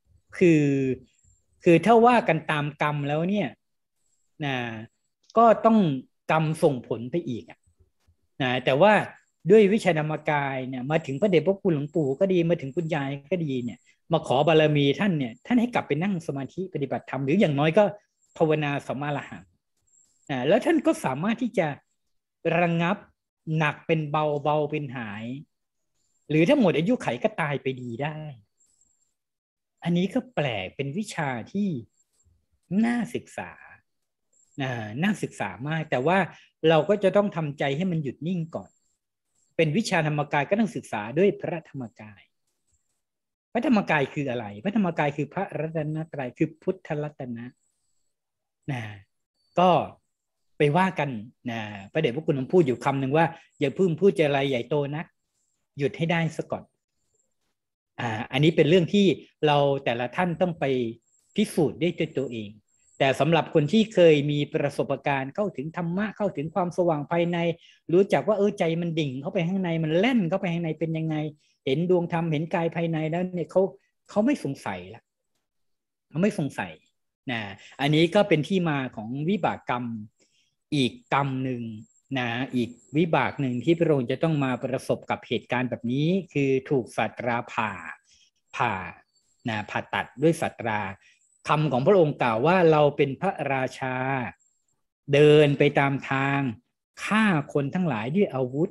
E: คือถ้าว่ากันตามกรรมแล้วเนี่ยก็ต้องกรรมส่งผลไปอีกแต่ว่าด้วยวิชาธรรมกายเนี่ยมาถึงพระเดชพระคุณหลวงปู่ก็ดีมาถึงคุณยายก็ดีเนี่ยมาขอบารมีท่านเนี่ยท่านให้กลับไปนั่งสมาธิปฏิบัติธรรมหรืออย่างน้อยก็ภาวนาสัมมาอรหังแล้วท่านก็สามารถที่จะระงับหนักเป็นเบาเป็นหายหรือถ้าหมดอายุไขก็ตายไปดีได้อันนี้ก็แปลกเป็นวิชาที่น่าศึกษาน่าศึกษามากแต่ว่าเราก็จะต้องทำใจให้มันหยุดนิ่งก่อนเป็นวิชาธรรมกายก็ต้องศึกษาด้วยพระธรรมกายพระธรรมกายคืออะไรพระธรรมกายคือพระรัตนตรัยคือพุทธรัตนะก็ไปว่ากันนะพระเดชพระคุณผมพูดอยู่คำหนึ่งว่าอย่าเพิ่งพูดอะไรใหญ่โตนักหยุดให้ได้ซะก่อนอันนี้เป็นเรื่องที่เราแต่ละท่านต้องไปพิสูจน์ด้วยตัวเองแต่สำหรับคนที่เคยมีประสบการณ์เข้าถึงธรรมะเข้าถึงความสว่างภายในรู้จักว่าใจมันดิ่งเข้าไปข้างในมันแล่นเข้าไปข้างในเป็นยังไงเห็นดวงธรรมเห็นกายภายในแล้วเนี่ยเขาไม่สงสัยละเขาไม่สงสัยนะอันนี้ก็เป็นที่มาของวิบากกรรมอีกกรรมหนึ่งนะอีกวิบากหนึ่งที่พระองค์จะต้องมาประสบกับเหตุการณ์แบบนี้คือถูกสัตราผ่าตัดด้วยสัตราคำของพระองค์กล่าวว่าเราเป็นพระราชาเดินไปตามทางฆ่าคนทั้งหลายด้วยอาวุธ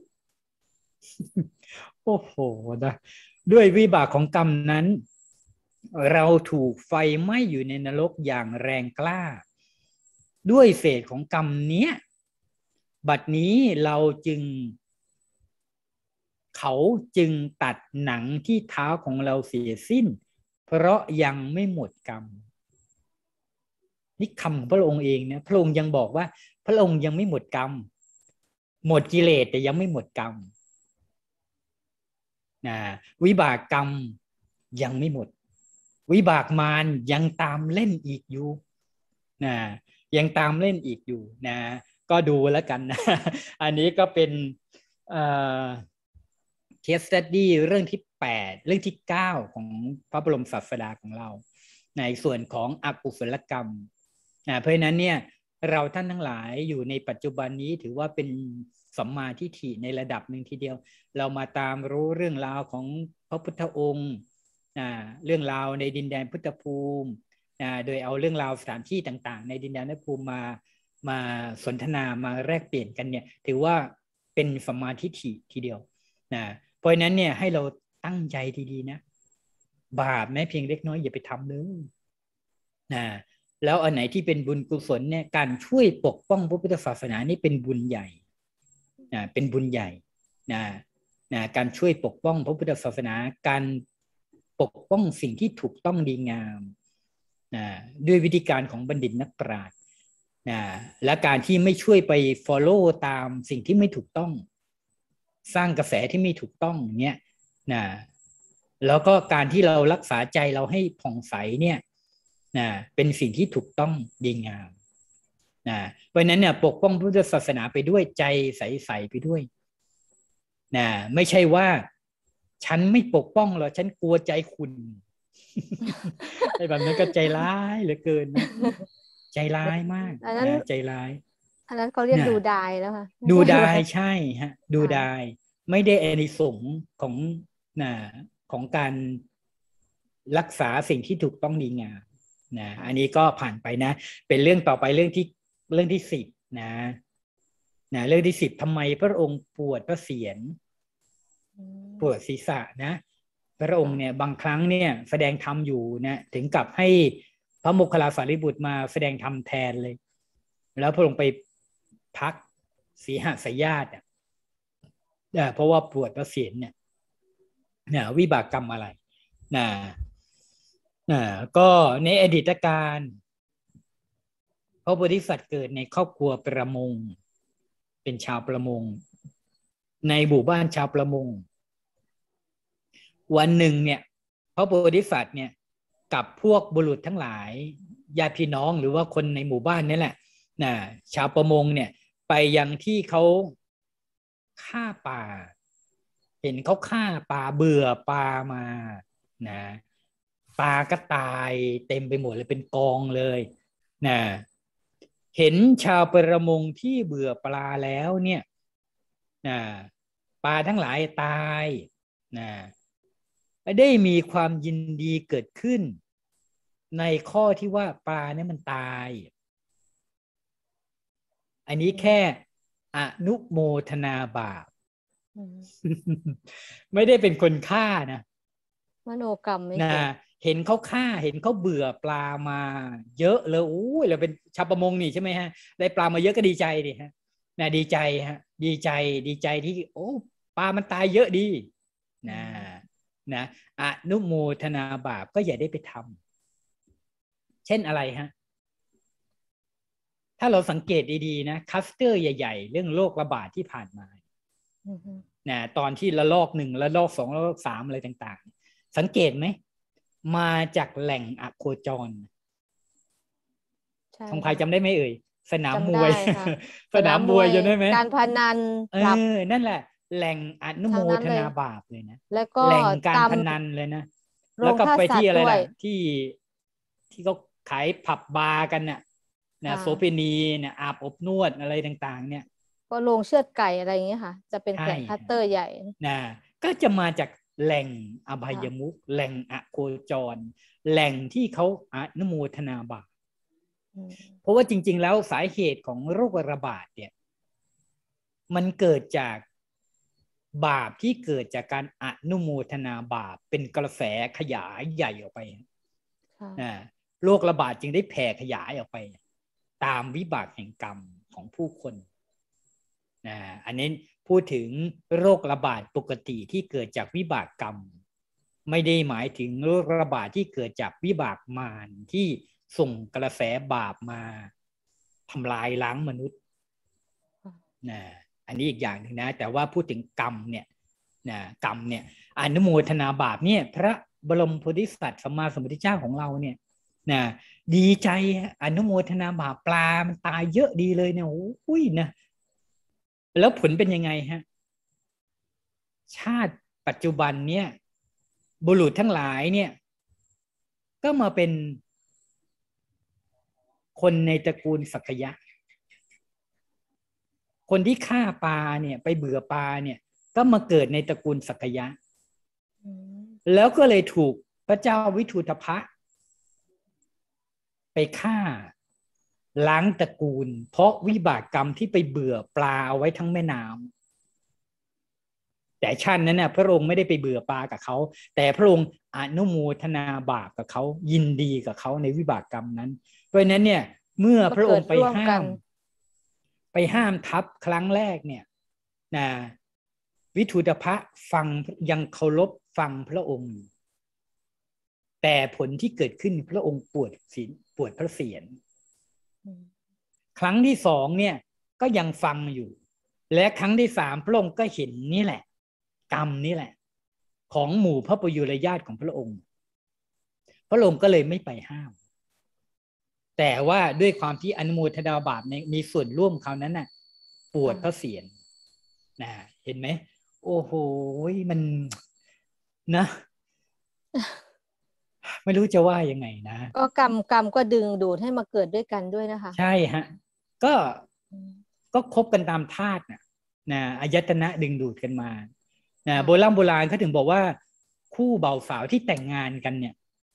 E: โอ้โหนะด้วยวิบากของกรรมนั้นเราถูกไฟไหม้อยู่ในนรกอย่างแรงกล้าด้วยเศษของกรรมเนี้ยบัดนี้เขาจึงตัดหนังที่เท้าของเราเสียสิ้นเพราะยังไม่หมดกรรมนี่คำของพระองค์เองนะพระองค์ยังบอกว่าพระองค์ยังไม่หมดกรรมหมดกิเลสแต่ยังไม่หมดกรรมวิบากกรรมยังไม่หมดวิบากมารยังตามเล่นอีกอยู่ยังตามเล่นอีกอยู่นะก็ดูแล้วกันนะอันนี้ก็เป็นcase study เรื่องที่8เรื่องที่9ของพระบรมศาสดาของเราในส่วนของอกุศลกรรมเพราะฉะนั้นเนี่ยเราท่านทั้งหลายอยู่ในปัจจุบันนี้ถือว่าเป็นสัมมาทิฏฐิในระดับหนึ่งทีเดียวเรามาตามรู้เรื่องราวของพระพุทธองค์เรื่องราวในดินแดนพุทธภูมิโดยเอาเรื่องราวสถานที่ต่างๆในดินแดนพุทธภูมิมาสนทนามาแลกเปลี่ยนกันเนี่ยถือว่าเป็นสัมมาทิฏฐิทีเดียวเพราะฉะนั้นเนี่ยให้เราตั้งใจดีๆนะบาปแม้เพียงเล็กน้อยอย่าไปทำเลยแล้วอันไหนที่เป็นบุญกุศลเนี่ยการช่วยปกป้องพระพุทธศาสนานี่เป็นบุญใหญ่เป็นบุญใหญ่การช่วยปกป้องพระพุทธศาสนาการปกป้องสิ่งที่ถูกต้องดีงามด้วยวิธีการของบัณฑิตนักปราชญ์และการที่ไม่ช่วยไป follow ตามสิ่งที่ไม่ถูกต้องสร้างกระแสที่ไม่ถูกต้องเนี่ยแล้วก็การที่เรารักษาใจเราให้ผ่องใสเนี่ยเป็นสิ่งที่ถูกต้องดีงามเพราะนั้นเนี่ยปกป้องพุทธศาสนาไปด้วยใจใสๆไปด้วยไม่ใช่ว่าฉันไม่ปกป้องหรอกฉันกลัวใจคุณไอ้แบบนั้นก็ใจร้ายเหลือเกินนะใจร้ายมากใจร้าย
D: อันนั้นเขาเรียกดูดายแล้วค่ะ
E: ดูดายใช่ฮะดูดายไม่ได้อานิสงส์ของการรักษาสิ่งที่ถูกต้องดีงามอันนี้ก็ผ่านไปนะเป็นเรื่องต่อไปเรื่องที่10นะเรื่องที่10ทำไมพระองค์ปวดพระเศียรปวดศีรษะนะพระองค์เนี่ยบางครั้งเนี่ยแสดงธรรมอยู่นะถึงกับให้พระโมคคัลลาสารีบุตรมาแสดงธรรมแทนเลยแล้วพระองค์ไปพักสีหสยาตเพราะว่าปวดพระเศียรเนี่ยวิบากกรรมอะไรก็ในอดีตการพระโพธิสัตว์เกิดในครอบครัวประมงเป็นชาวประมงในหมู่บ้านชาวประมงวันหนึ่งเนี่ยพระโพธิสัตว์เนี่ยกับพวกบุรุษทั้งหลายญาติพี่น้องหรือว่าคนในหมู่บ้านนี่แหละชาวประมงเนี่ยไปยังที่เขาฆ่าปลาเห็นเขาฆ่าปลาเบื่อปลามาปลาก็ตายเต็มไปหมดเลยเป็นกองเลยเห็นชาวประมงที่เบื่อปลาแล้วเนี่ยปลาทั้งหลายตายได้มีความยินดีเกิดขึ้นในข้อที่ว่าปลาเนี่ยมันตายอันนี้แค่อนุโมทนาบาปไม่ได้เป็นคนฆ่านะ
D: มโนกรรมไม่
E: เห็นเขาฆ่าเห็นเขาเบื่อปลามาเยอะเลยเราเป็นชาวประมงนี่ใช่ไหมฮะได้ปลามาเยอะก็ดีใจดิฮะดีใจฮะดีใจที่ปลามันตายเยอะดีอนุโมทนาบาปก็อย่าได้ไปทำเช่นอะไรฮะถ้าเราสังเกตดีๆนะคลัสเตอร์ใหญ่ๆเรื่องโรคระบาดที่ผ่านมานะตอนที่ระลอก1ระลอก2ระลอก3อะไรต่างๆสังเกตไหมมาจากแหล่งอโคจรทองไพจำได้ไหมเอ่ยสนามมวยสนามมวยจำได้ไหม
D: การพนัน
E: นั่นแหละแหล่งอนุโมทนาบาปเลยนะ
D: แล้วก็
E: แหล่งการพนันเลยนะแล้วก็ไปที่อะไรล่ะที่เขาขายผับบาร์กันน่ะโสเภณีเนี่ยอาบอบนวดอะไรต่างๆเนี่ย
D: ก็โรงเชือดไก่อะไรอย่างเงี้ยค่ะจะเป็นแหล่งคัตเตอร์ใหญ่
E: นะก็จะมาจากแหล่งอบายมุขแหล่งอโคจรแหล่งที่เขาอนุโมทนาบาปเพราะว่าจริงๆแล้วสาเหตุของโรคระบาดเนี่ยมันเกิดจากบาปที่เกิดจากการอนุโมทนาบาปเป็นกระแสขยายใหญ่ออกไปโรคระบาดจึงได้แผ่ขยายออกไปตามวิบากแห่งกรรมของผู้คนอันนี้พูดถึงโรคระบาดปกติที่เกิดจากวิบากกรรมไม่ได้หมายถึงโรคระบาดที่เกิดจากวิบากมารที่ส่งกระแสบาปมาทำลายล้างมนุษย์อันนี้อีกอย่างหนึ่งนะแต่ว่าพูดถึงกรรมเนี่ยกรรมเนี่ยอนุโมทนาบาปเนี่ยพระบรมโพธิสัตว์สัมมาสัมพุทธเจ้าของเราเนี่ยดีใจอนุโมทนาบาปปลามันตายเยอะดีเลยเนี่ยโอ้ยนะแล้วผลเป็นยังไงฮะชาติปัจจุบันเนี่ยบุรุษทั้งหลายเนี่ยก็มาเป็นคนในตระกูลสักยะคนที่ฆ่าปลาเนี่ยไปเบื่อปลาเนี่ยก็มาเกิดในตระกูลสักยะแล้วก็เลยถูกพระเจ้าวิทูตภะไปฆ่าล้างตระกูลเพราะวิบากกรรมที่ไปเบื่อปลาเอาไว้ทั้งแม่น้ำแต่ชาตินั้นน่ะพระองค์ไม่ได้ไปเบื่อปลากับเขาแต่พระองค์อนุโมทนาบาปกับเขายินดีกับเขาในวิบากกรรมนั้นเพราะนั้นเนี่ยเมื่อพระองค์ไปห้ามทัพครั้งแรกเนี่ยวิทูตภะฟังยังเคารพฟังพระองค์แต่ผลที่เกิดขึ้นพระองค์ปวดพระเศียรครั้งที่2เนี่ยก็ยังฟังอยู่และครั้งที่3พระองค์ก็เห็นนี่แหละกรรมนี่แหละของหมู่พระประยุรญาติของพระองค์พระองค์ก็เลยไม่ไปห้ามแต่ว่าด้วยความที่อนุโมทนาบาปมีส่วนร่วมคราวนั้นน่ะปวดพระเศียรเห็นไหมโอ้โหมันนะไม่รู้จะว่ายังไงนะ
D: ก็กรรมก็ดึงดูดให้มาเกิดด้วยกันด้วยนะคะ
E: ใช่ฮะก็คบกันตามธาตุนะอายตนะดึงดูดกันมาโบราณเขาถึงบอกว่าคู่บ่าวสาวที่แต่งงานกันเนี่ย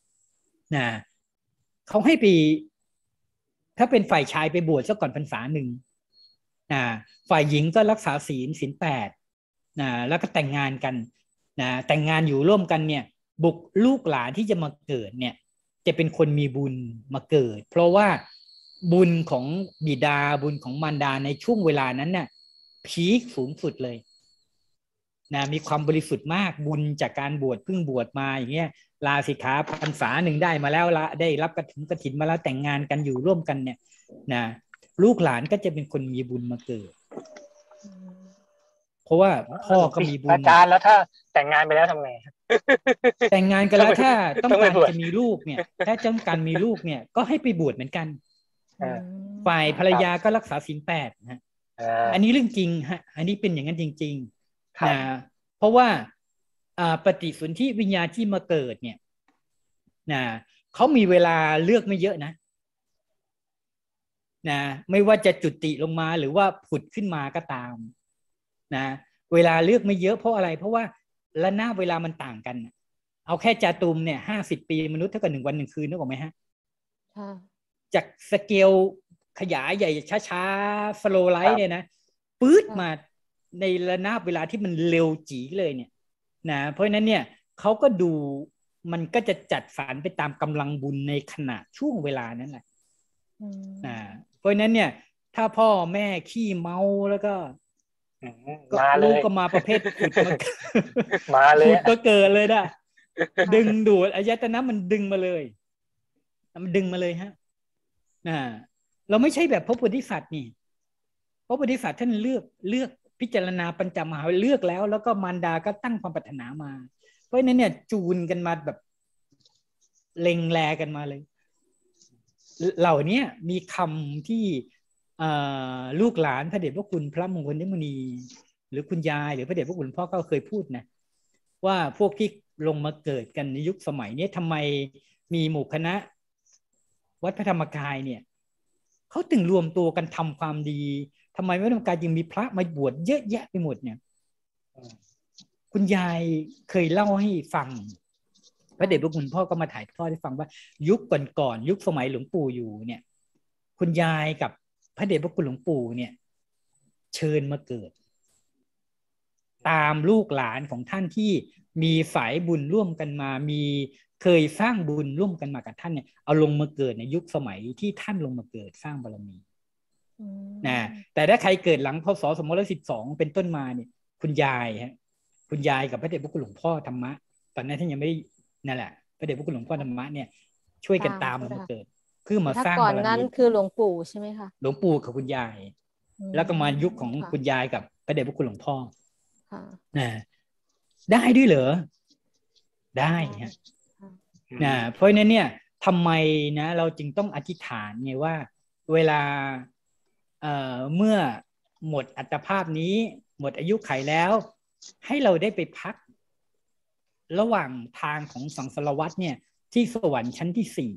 E: เขาให้ไปถ้าเป็นฝ่ายชายไปบวชซะก่อนพรรษาหนึ่งฝ่ายหญิงก็รักษาศีล8แล้วก็แต่งงานกันแต่งงานอยู่ร่วมกันเนี่ยบุตรลูกหลานที่จะมาเกิดเนี่ยจะเป็นคนมีบุญมาเกิดเพราะว่าบุญของบิดาบุญของมารดาในช่วงเวลานั้นน่ะพีคสูงสุดเลยมีความบริสุทธิ์มากบุญจากการบวชเพิ่งบวชมาอย่างเงี้ยลาสิกขาพรรษาหนึ่งได้มาแล้วละได้รับกฐินมาแล้วแต่งงานกันอยู่ร่วมกันเนี่ยลูกหลานก็จะเป็นคนมีบุญมาเกิดเพราะว่าพ่อก็มีบุญ
F: อาจารย์แล้วถ้าแต่งงานไปแล้วทำไง
E: แต่งงานกันแล้วถ้าต้องการจะมีลูกเนี่ยถ้าต้องการมีลูกเนี่ยก็ให้ไปบวชเหมือนกันฝ่ายภรรยาก็รักษาศีล8นะอันนี้เรื่องจริงฮะอันนี้เป็นอย่างนั้นจริงๆเพราะว่าปฏิสนธิวิญญาณที่มาเกิดเนี่ยเขามีเวลาเลือกไม่เยอะนะไม่ว่าจะจุติลงมาหรือว่าผุดขึ้นมาก็ตามเวลาเลือกไม่เยอะเพราะอะไรเพราะว่าระนาบเวลามันต่างกันเอาแค่จาตุมเนี่ย50 ปีมนุษย์เท่ากับ1 วัน 1 คืนนึกออกไหมฮะจากสเกลขยายใหญ่ช้าๆสโลว์ไลท์เนี่ยนะปื๊ดมาในระนาบเวลาที่มันเร็วจีเลยเนี่ยเพราะฉะนั้นเนี่ยเขาก็ดูมันก็จะจัดสรรไปตามกำลังบุญในขณะช่วงเวลานั้นแหละเพราะฉะนั้นเนี่ยถ้าพ่อแม่ขี้เมาแล้วก็ลูกก็มาประเภทขุด
F: มาเลย
E: ขุดก็เกิดเลยนะดึงดูดอายตนะมันดึงมาเลยมันดึงมาเลยฮะเราไม่ใช่แบบพระโพธิสัตว์นี่พระโพธิสัตว์ท่านเลือกพิจารณาปัญจมหาเลือกแล้วก็มารดาก็ตั้งความปรารถนามาเพราะฉะนั้นเนี่ยจูนกันมาแบบเล็งแลกันมาเลยเหล่านี้มีคำที่ลูกหลานพระเดชพระคุณพระมงคลเทพมุนีหรือคุณยายหรือพระเดชพระคุณพ่อก็เคยพูดนะว่าพวกที่ลงมาเกิดกันในยุคสมัยนี้ทำไมมีหมู่คณะวัดพระธรรมกายเนี่ยเขาถึงรวมตัวกันทำความดีทำไมวัดพระธรรมกายจึงมีพระมาบวชเยอะแยะไปหมดเนี่ยคุณยายเคยเล่าให้ฟังพระเดชพระคุณพ่อก็มาถ่ายทอดให้ฟังว่ายุคก่อนยุคสมัยหลวงปู่อยู่เนี่ยคุณยายกับพระเดชพระคุณหลวงปู่เนี่ยเชิญมาเกิดตามลูกหลานของท่านที่มีสายบุญร่วมกันมามีเคยสร้างบุญร่วมกันมากับท่านเนี่ยเอาลงมาเกิดในยุคสมัยที่ท่านลงมาเกิดสร้างบารมีนะแต่ถ้าใครเกิดหลังพศ2512เป็นต้นมาเนี่ยคุณยายกับพระเดชพระคุณหลวงพ่อธรรมะตอนนั้นท่านยังไม่นั่นแหละพระเดชพระคุณหลวงพ่อธรรมะเนี่ยช่วยกันตามมาเกิดเพื่อมาสร้างบารมี
D: ก่อนนั้นคือหลวงปู่ใช่ไหมคะ
E: หลวงปู่กับคุณยายแล้วก็มายุคของคุณยายกับพระเดชพระคุณหลวงพ่อนะได้ด้วยเหรอได้ฮะนะเพราะนั้นเนี่ยทำไมนะเราจึงต้องอธิษฐานไงว่าเวลาเมื่อหมดอัตภาพนี้หมดอายุขัยแล้วให้เราได้ไปพักระหว่างทางของสังสารวัฏเนี่ยที่สวรรค์ชั้นที่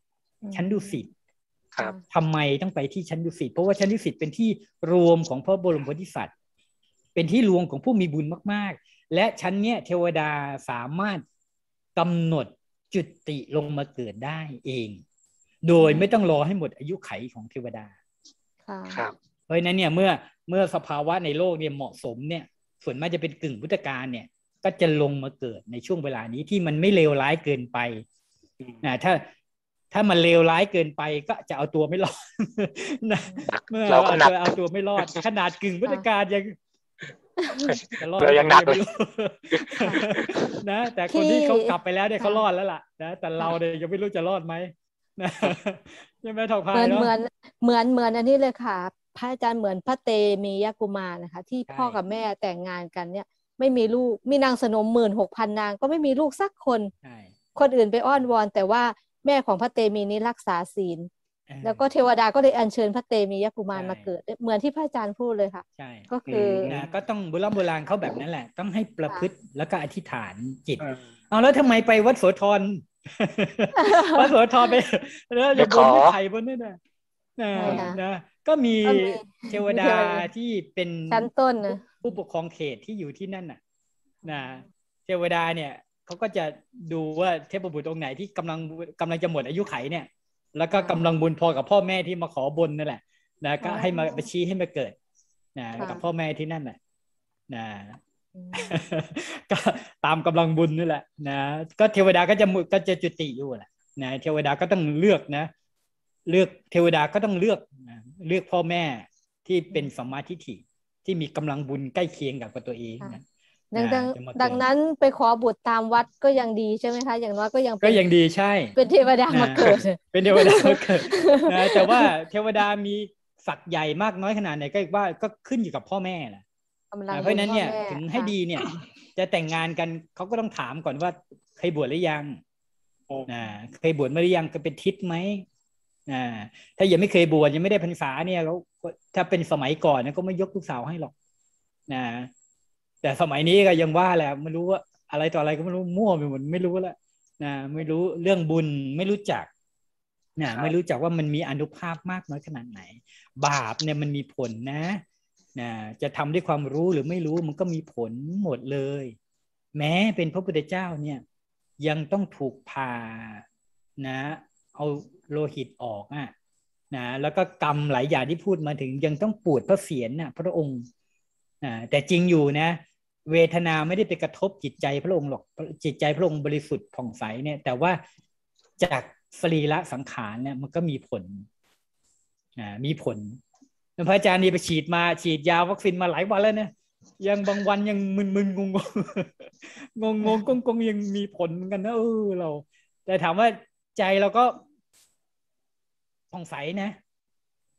E: 4ชั้นดุสิตทำไมต้องไปที่ชั้นดุสิตเพราะว่าชั้นดุสิตเป็นที่รวมของพระบรมโพธิสัตว์เป็นที่รวมของผู้มีบุญมากๆและชั้นเนี้ยเทวดาสามารถกำหนดจุติลงมาเกิดได้เองโดยไม่ต้องรอให้หมดอายุไขของเทวดาเพราะฉะนั้นเนี่ยเมื่อสภาวะในโลกเนี่ยเหมาะสมเนี่ยส่วนมากจะเป็นกึ่งพุทธกาลเนี่ยก็จะลงมาเกิดในช่วงเวลานี้ที่มันไม่เลวร้ายเกินไปนะถ้ามันเลวร้ายเกินไปก็จะเอาตัวไม่รอดนะเมื่อเอาตัวไม่รอดขนาดกึ่งพุทธกาลยัง
F: เรายังหนักเลย
E: นะแต่คนที่เขากลับไปแล้วเนี่ยเขารอดแล้วล่ะนะแต่เราเนี่ยยังไม่รู้จะรอดไหมนะยังไม่ทองพายเนาะ
D: เหมือนอันนี้เลยค่ะพระอาจารย์เหมือนพระเตมียกุมารนะคะที่พ่อกับแม่แต่งงานกันเนี่ยไม่มีลูกมีนางสนม 16,000 นางก็ไม่มีลูกสักคนคนอื่นไปอ้อนวอนแต่ว่าแม่ของพระเตมีนี้รักษาศีลแล้วก็เทวดาก็เลยอัญเชิญพระเตมียกุมารมาเกิดเหมือนที่พระอาจารย์พูดเลยค่ะ
E: ใช่
D: ก็คือ
E: นะก็ต้องโบราณเขาแบบนั้นแหละต้องให้ประพฤติแล้วก็อธิษฐานจิตเอาแล้วทำไมไปวัดโสธรวัดโสธรไปแล้วอย่าบนไม่ไถ่บนนี่นะก็มีเทวดาที่เป็น
D: ชั้นต้นนะ
E: ผู้ปกครองเขตที่อยู่ที่นั่นน่ะนะเทวดาเนี่ยเขาก็จะดูว่าเทพบุตรองค์ไหนที่กำลังจะหมดอายุไขเนี่ยแล้วก็กำลังบุญพอกับพ่อแม่ที่มาขอบนนั่นแหละนะก็ให้มาชี้ให้มาเกิดนะกับพ่อแม่ที่นั่นน่ะนะก็ตามกำลังบุญนี่แหละนะก็เทวดาก็จะจุติอยู่แหละนะเทวดาก็ต้องเลือกนะเลือกเทวดาก็ต้องเลือกพ่อแม่ที่เป็นสัมมาทิฏฐิที่มีกำลังบุญใกล้เคียงกับตัวเองนะ
D: ดังนั้นไปขอบุตรตามวัดก็ยังดีใช่ไหมคะอย่างน้อยก็
E: ยังดีใช่
D: เป็นเทวดามาเกิด
E: เป็นเทวดามาเกิดนะแต่ว่าเทวดามีศักย์ใหญ่มากน้อยขนาดไหนก็ขึ้นอยู่กับพ่อแม่แหละเพราะนั้นเนี่ยถึงให้ดีเนี่ยจะแต่งงานกันเขาก็ต้องถามก่อนว่าเคยบวชหรือยังเคยบวชมาหรือยังก็เป็นทิศไหมถ้ายังไม่เคยบวชยังไม่ได้พรรษาเนี่ยเขาถ้าเป็นสมัยก่อนนะก็ไม่ยกลูกสาวให้หรอกแต่สมัยนี้ก็ยังว่าแหละไม่รู้ว่าอะไรต่ออะไรก็ไม่รู้มั่วไปหมดไม่รู้แล้วไม่รู้เรื่องบุญไม่รู้จักไม่รู้จักว่ามันมีอานุภาพมากน้อยขนาดไหนบาปเนี่ยมันมีผลนะจะทำด้วยความรู้หรือไม่รู้มันก็มีผลหมดเลยแม้เป็นพระพุทธเจ้าเนี่ยยังต้องถูกผ่าเอาโลหิตออกแล้วก็กรรมหลายอย่างที่พูดมาถึงยังต้องปวดพระเศียรพระองค์แต่จริงอยู่นะเวทนาไม่ได้ไปกระทบจิตใจพระองค์หรอกจิตใจพระองค์บริสุทธิ์ผ่องใสเนี่ยแต่ว่าจากสรีระสังขารเนี่ยมันก็มีผลพระอาจารย์นี่ไปฉีดยาวัคซีนมาหลายวันแล้วเนี่ยยังบางวันยังมึนๆงงกงยังมีผลเหมือนกันนะเราแต่ถามว่าใจเราก็ผ่องใสนะ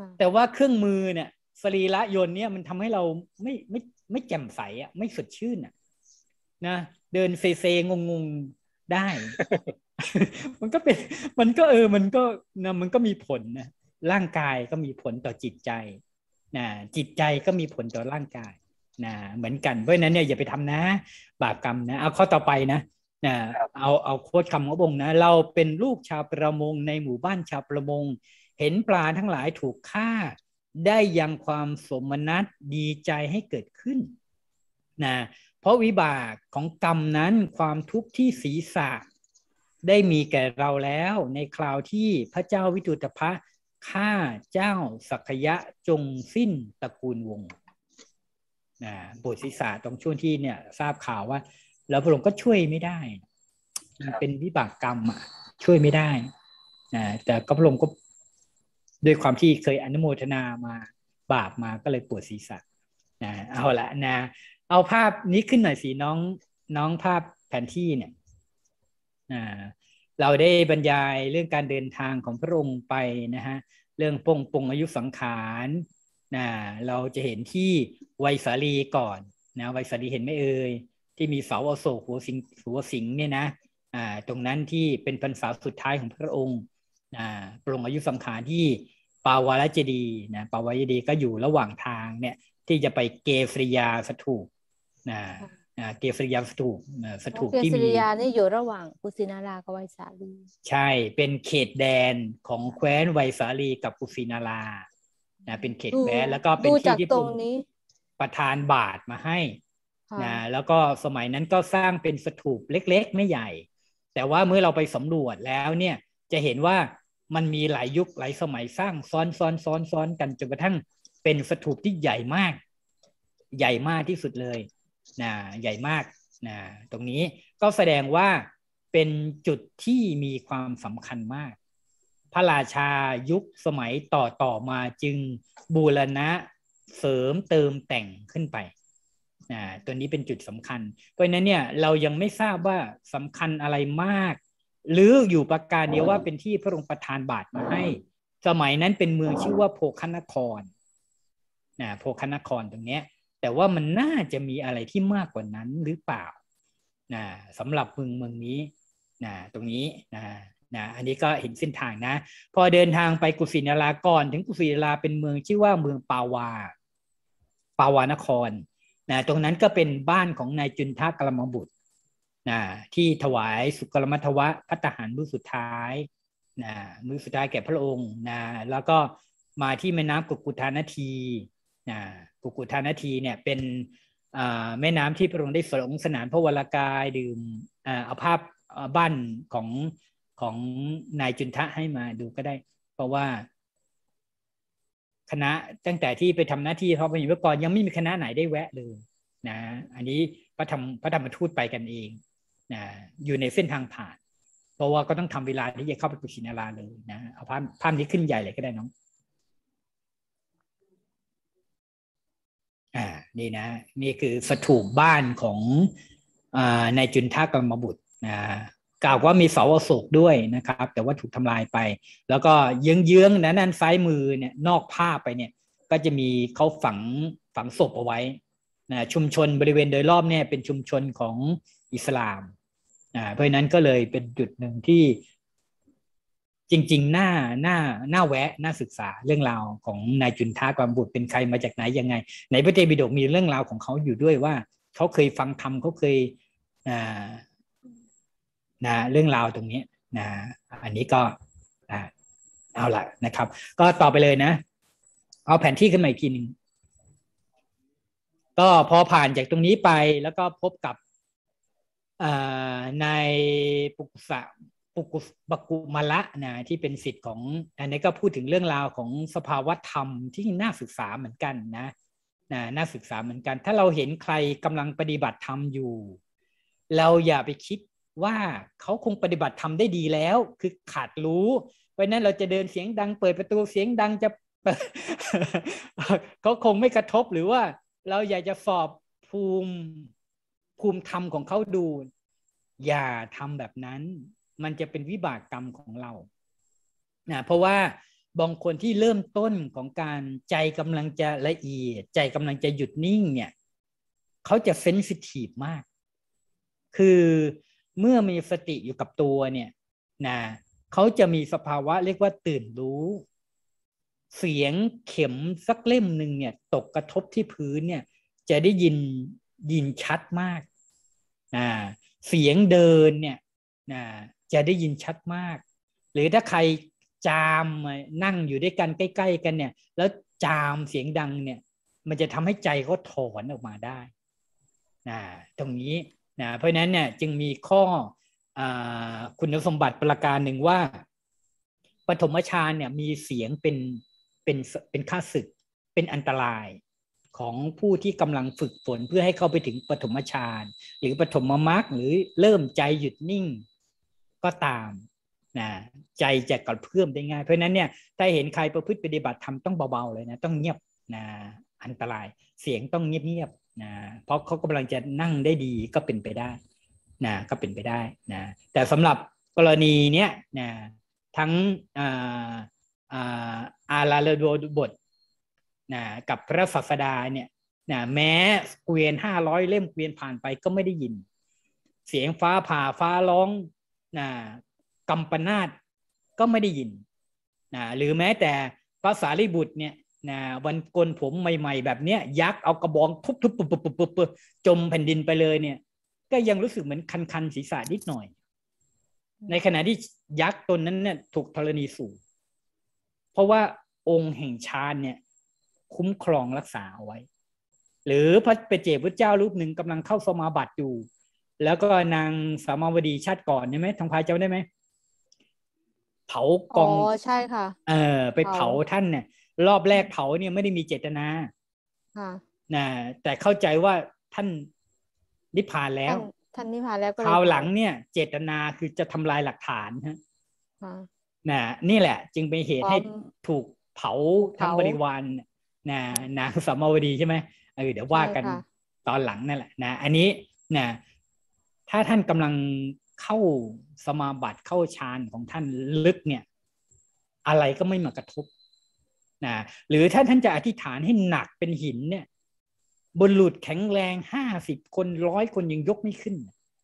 E: แต่ว่าเครื่องมือเนี่ยสรีระยนต์เนี่ยมันทำให้เราไม่แจ่มใสอ่ะไม่สดชื่นอ่ะนะเดินเซงงได้ มันก็เป็นมันก็นะมันก็มีผลนะร่างกายก็มีผลต่อจิตใจนะจิตใจก็มีผลต่อร่างกายนะเหมือนกันเพราะฉะนั้นเนี่ยอย่าไปทำนะบาปกรรมนะเอาข้อต่อไปนะเอาโค้ดคำของพระองค์นะเราเป็นลูกชาวประมงในหมู่บ้านชาวประมงเห็นปลาทั้งหลายถูกฆ่าได้ยังความสมนัสดีใจให้เกิดขึ้นนะเพราะวิบากของกรรมนั้นความทุกข์ที่ศีรษะได้มีแก่เราแล้วในคราวที่พระเจ้าวิทุตภะฆ่าเจ้าสักยะจงสิ้นตระกูลวงศ์ปวดศีรษะตรงช่วงที่เนี่ยทราบข่าวว่าแล้วพระองค์ก็ช่วยไม่ได้มันเป็นวิบากกรรมช่วยไม่ได้แต่ก็พระองค์ก็ด้วยความที่เคยอนุโมทนามาบาปมาก็เลยปวดศีรษะเอาละนะเอาภาพนี้ขึ้นหน่อยสิน้องภาพแผนที่เนี่ยเราได้บรรยายเรื่องการเดินทางของพระองค์ไปนะฮะเรื่องปงอายุสังขารเราจะเห็นที่ไวยสาลีก่อนนะไวยสาลีเห็นไหมเอ่ยที่มีเสาอโศกหัวสิงเนี่ยนะตรงนั้นที่เป็นพรรษาสุดท้ายของพระองค์ปรงอายุสังขารที่ปาวาลเจดีย์นะปาวาลเจดีย์ก็อยู่ระหว่างทางเนี่ยที่จะไปเกฟริยาสถูปเกฟริยาสถูปที่มีเกฟริยา
D: นี่อยู่ระหว่างกุสินารากับไวยสาลี
E: ใช่เป็นเขตแดนของแคว้นไวยสาลีกับกุสินาราเป็นเขตแคว้นแล้วก็เป็นที่ที่ประทานบาตรมาให้แล้วก็สมัยนั้นก็สร้างเป็นสถูปเล็กๆไม่ใหญ่แต่ว่าเมื่อเราไปสำรวจแล้วเนี่ยจะเห็นว่ามันมีหลายยุคหลายสมัยสร้างซ้อนกันจนกระทั่งเป็นสถูปที่ใหญ่มากที่สุดเลยใหญ่มากตรงนี้ก็แสดงว่าเป็นจุดที่มีความสำคัญมากพระราชายุคสมัยต่อมาจึงบูรณะเสริมเติมแต่งขึ้นไปตัวนี้เป็นจุดสำคัญเพราะฉะนั้นเนี่ยเรายังไม่ทราบว่าสำคัญอะไรมากหรืออยู่ประการเดียวว่าเป็นที่พระองค์ประทานบาตรมาให้สมัยนั้นเป็นเมืองชื่อว่าโภคนครโภคนครตรงนี้แต่ว่ามันน่าจะมีอะไรที่มากกว่านั้นหรือเปล่าสำหรับเมืองนี้ตรงนี้อันนี้ก็เห็นเส้นทางนะพอเดินทางไปกุสินาราก่อนถึงกุสินาราเป็นเมืองชื่อว่าเมืองปาวานครตรงนั้นก็เป็นบ้านของนายจุนทกรมบุตรที่ถวายสุกรมัทวะภัตตาหารมื้อสุดท้ายมื้อสุดท้ายแก่พระองค์แล้วก็มาที่แม่น้ำกุกุธานาทีกุกุธานาทีเนี่ยเป็นแม่น้ำที่พระองค์ได้สงสนานพระวรากายดื่มเอาภาพบ้านของนายจุนทะให้มาดูก็ได้เพราะว่าคณะตั้งแต่ที่ไปทำหน้าที่พระพยิวกรยังไม่มีคณะไหนได้แวะเลยอันนี้พระธรรมทูตไปกันเองอยู่ในเส้นทางผ่านเพราะว่าก็ต้องทำเวลาที่จะเข้าไปกุสินาราเลยเอาภาพนี้ขึ้นใหญ่เลยก็ได้น้องนี่นะนี่คือสถูปบ้านของนายจุนทกรรมบุตรกล่าวว่ามีเสาอโศกด้วยนะครับแต่ว่าถูกทำลายไปแล้วก็เยื้องๆนั้นซ้ายมือเนี่ยนอกภาพไปเนี่ยก็จะมีเขาฝังศพเอาไว้ชุมชนบริเวณโดยรอบเนี่ยเป็นชุมชนของอิสลามเพราะฉะนั้นก็เลยเป็นจุดหนึ่งที่จริงๆน่าแวะน่าศึกษาเรื่องราวของนายจุนทกรรมบุตรเป็นใครมาจากไหนยังไงในพระไตรปิฎกมีเรื่องราวของเขาอยู่ด้วยว่าเขาเคยฟังธรรมเขาเคยเรื่องราวตรงนี้อันนี้ก็เอาละนะครับก็ต่อไปเลยนะเอาแผนที่ขึ้นมาอีกทีนึงก็พอผ่านจากตรงนี้ไปแล้วก็พบกับในปุกุมละที่เป็นศิษย์ของอันนี้ก็พูดถึงเรื่องราวของสภาวธรรมที่น่าศึกษาเหมือนกันน่าศึกษาเหมือนกันถ้าเราเห็นใครกำลังปฏิบัติธรรมอยู่เราอย่าไปคิดว่าเขาคงปฏิบัติธรรมได้ดีแล้วคือขาดรู้เพราะนั้นเราจะเดินเสียงดังเปิดประตูเสียงดังจะ เขาคงไม่กระทบหรือว่าเราอยากจะสอบภูมิธรรมของเขาดูอย่าทำแบบนั้นมันจะเป็นวิบากกรรมของเราเพราะว่าบางคนที่เริ่มต้นของการใจกำลังจะละเอียดใจกำลังจะหยุดนิ่งเนี่ยเขาจะเซนซิทีฟมากคือเมื่อมีสติอยู่กับตัวเนี่ยนะเขาจะมีสภาวะเรียกว่าตื่นรู้เสียงเข็มสักเล่มหนึ่งเนี่ยตกกระทบที่พื้นเนี่ยจะได้ยินชัดมากนะเสียงเดินเนี่ยนะจะได้ยินชัดมากหรือถ้าใครจามนั่งอยู่ด้วยกันใกล้ๆกันเนี่ยแล้วจามเสียงดังเนี่ยมันจะทำให้ใจเขาถอนออกมาได้นะตรงนี้นะเพราะฉะนั้นเนี่ยจึงมีข้อคุณสมบัติประการหนึ่งว่าปฐมฌานเนี่ยมีเสียงเป็นข้าศึกเป็นอันตรายของผู้ที่กำลังฝึกฝนเพื่อให้เข้าไปถึงปฐมฌานหรือปฐมมรรคหรือเริ่มใจหยุดนิ่งก็ตามนะใจจะกระเพื่อมได้ง่ายเพราะนั้นเนี่ยถ้าเห็นใครประพฤติปฏิบัติธรรมต้องเบาๆเลยนะต้องเงียบนะอันตรายเสียงต้องเงียบๆนะเพราะเขากำลังจะนั่งได้ดีก็เป็นไปได้นะก็เป็นไปได้นะแต่สำหรับกรณีเนี้ยนะทั้งอาราลโดบทนะกับพระศาสดาเนี่ยนะแม้เกวียน500เล่มเกวียนผ่านไปก็ไม่ได้ยินเสียงฟ้าผ่าฟ้าร้องนะกัมปนาตก็ไม่ได้ยินนะหรือแม้แต่พระสารีบุตรเนี่ยนะวันโกนผมใหม่ๆแบบเนี้ยยักษ์เอากระบองทุบจมแผ่นดินไปเลยเนี่ยก็ยังรู้สึกเหมือนคันๆศีรษะนิดหน่อยในขณะที่ยักษ์ตนนั้นเนี่ยถูกธรณีสูบเพราะว่าองค์แห่งฌานเนี่ยคุ้มครองรักษาเอาไว้หรือพระเจพุทธเจ้ารูปหนึ่งกำลังเข้าสมาบัติอยู่แล้วก็นางสามาวดีชาติก่อนใช่ไหมทองพายเจ้าได้ไหมเผากอง
D: ใช่ค่ะ
E: ไปเผาท่านเนี่ยรอบแรกเผาเนี่ยไม่ได้มีเจตนานะแต่เข้าใจว่าท่านนิพพานแล้ว
D: ท่านนิพพานแล้ว
E: คราวหลังเนี่ยเจตนาคือจะทำลายหลักฐานฮะนี่แหละจึงเป็นเหตุให้ถูกเผาทั้งบริวารนางสามาวดีใช่ไหมเดี๋ยวว่ากันตอนหลังนั่นแหละนะอันนี้นะถ้าท่านกำลังเข้าสมาบัติเข้าฌานของท่านลึกเนี่ยอะไรก็ไม่มากระทบนะหรือถ้าท่านจะอธิษฐานให้หนักเป็นหินเนี่ยบุรุษแข็งแรง50 คน100 คนยังยกไม่ขึ้น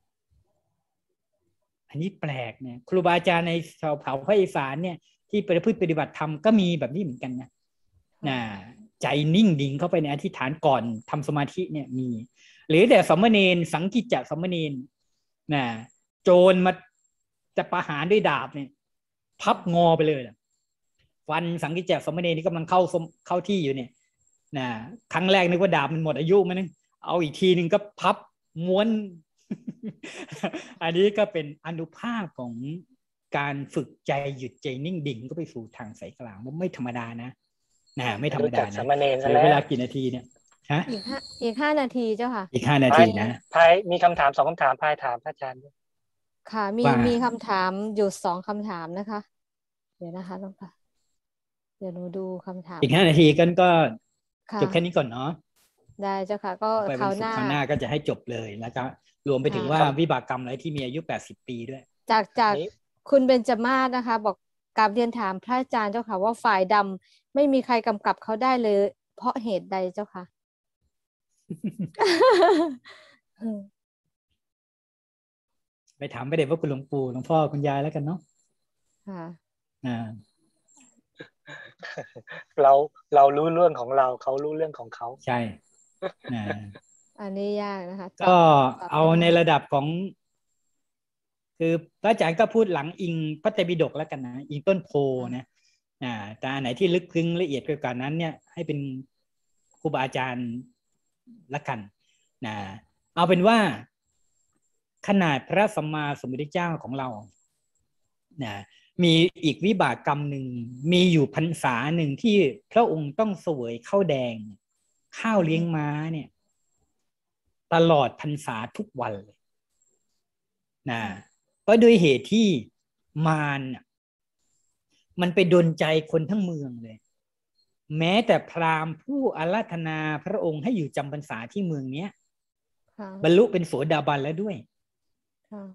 E: อันนี้แปลกเนี่ยครูบาอาจารย์ในชาวเผ่าภาคอีสานเนี่ยที่ประพฤติปฏิบัติธรรมก็มีแบบนี้เหมือนกันนะใจนิ่งดิ่งเข้าไปในอธิษฐานก่อนทำสมาธิเนี่ยมีหรือแต่สมณเณรสังกิจจสมณเณรโจรมาจะประหารด้วยดาบเนี่ยพับงอไปเลยฟันสังกิจจสมณเณรที่กำลังเข้าที่อยู่เนี่ยครั้งแรกนึกว่าดาบมันหมดอายุมั้งเอาอีกทีนึงก็พับม้วนอันนี้ก็เป็นอนุภาพของการฝึกใจหยุดใจนิ่งดิ่งก็ไปสู่ทางสายกลางมันไม่ธรรมดานะไม่ธรรมดานะเวลากี่นาทีเนี่ย
D: อีก5 นาทีเจ้าค่ะ
E: อีก5 นาทีนะ
F: พายมีคำถาม2 คำถามพายถามพระอาจารย์
D: ค่ะมีคำถามอยู่2 คำถามนะคะเดี๋ยวนะคะน้องค่ะเดี๋ยวหนูดูคำถาม
E: อีก5 นาทีกันก็จบแค่นี้ก่อนเนาะ
D: ได้เจ้าค่ะก็คราวห
E: น้าก็จะให้จบเลยแล้วก็รวมไปถึงว่าวิบากกรรมอะไรที่มีอายุ80 ปีด้วย
D: จากคุณเบญจมาศนะคะบอกกราบเรียนถามพระอาจารย์เจ้าค่ะว่าฝ่ายดำไม่มีใครกำกับเขาได้เลยเพราะเหตุใดเจ้าค่ะ
E: ไปถามไปเด็กว่าคุณหลวงปู่หลวงพ่อคุณยายแล้วกันเนาะ
F: เรารู้เรื่องของเราเขารู้เรื่องของเขา
E: ใช่
D: อันนี้ยากนะคะ
E: ก็เอาในระดับของคือพระอาจารย์ก็พูดหลังอิงพระไตรปิฎกแล้วกันนะอิงต้นโพนะแต่อันไหนที่ลึกซึ้งละเอียดกว่านั้นเนี่ยให้เป็นครูบาอาจารย์ละกันเอาเป็นว่าขนาดพระสัมมาสัมพุทธเจ้าของเรามีอีกวิบากกรรมหนึ่งมีอยู่พรรษาหนึ่งที่พระองค์ต้องเสวยข้าวแดงข้าวเลี้ยงม้าเนี่ยตลอดพรรษาทุกวันเลยก็โดยเหตุที่มารมันไปดลใจคนทั้งเมืองเลยแม้แต่พราหมณ์ผู้อาราธนาพระองค์ให้อยู่จำพรรษาที่เมืองเนี้ยบรรลุเป็นโสดาบันแล้วด้วย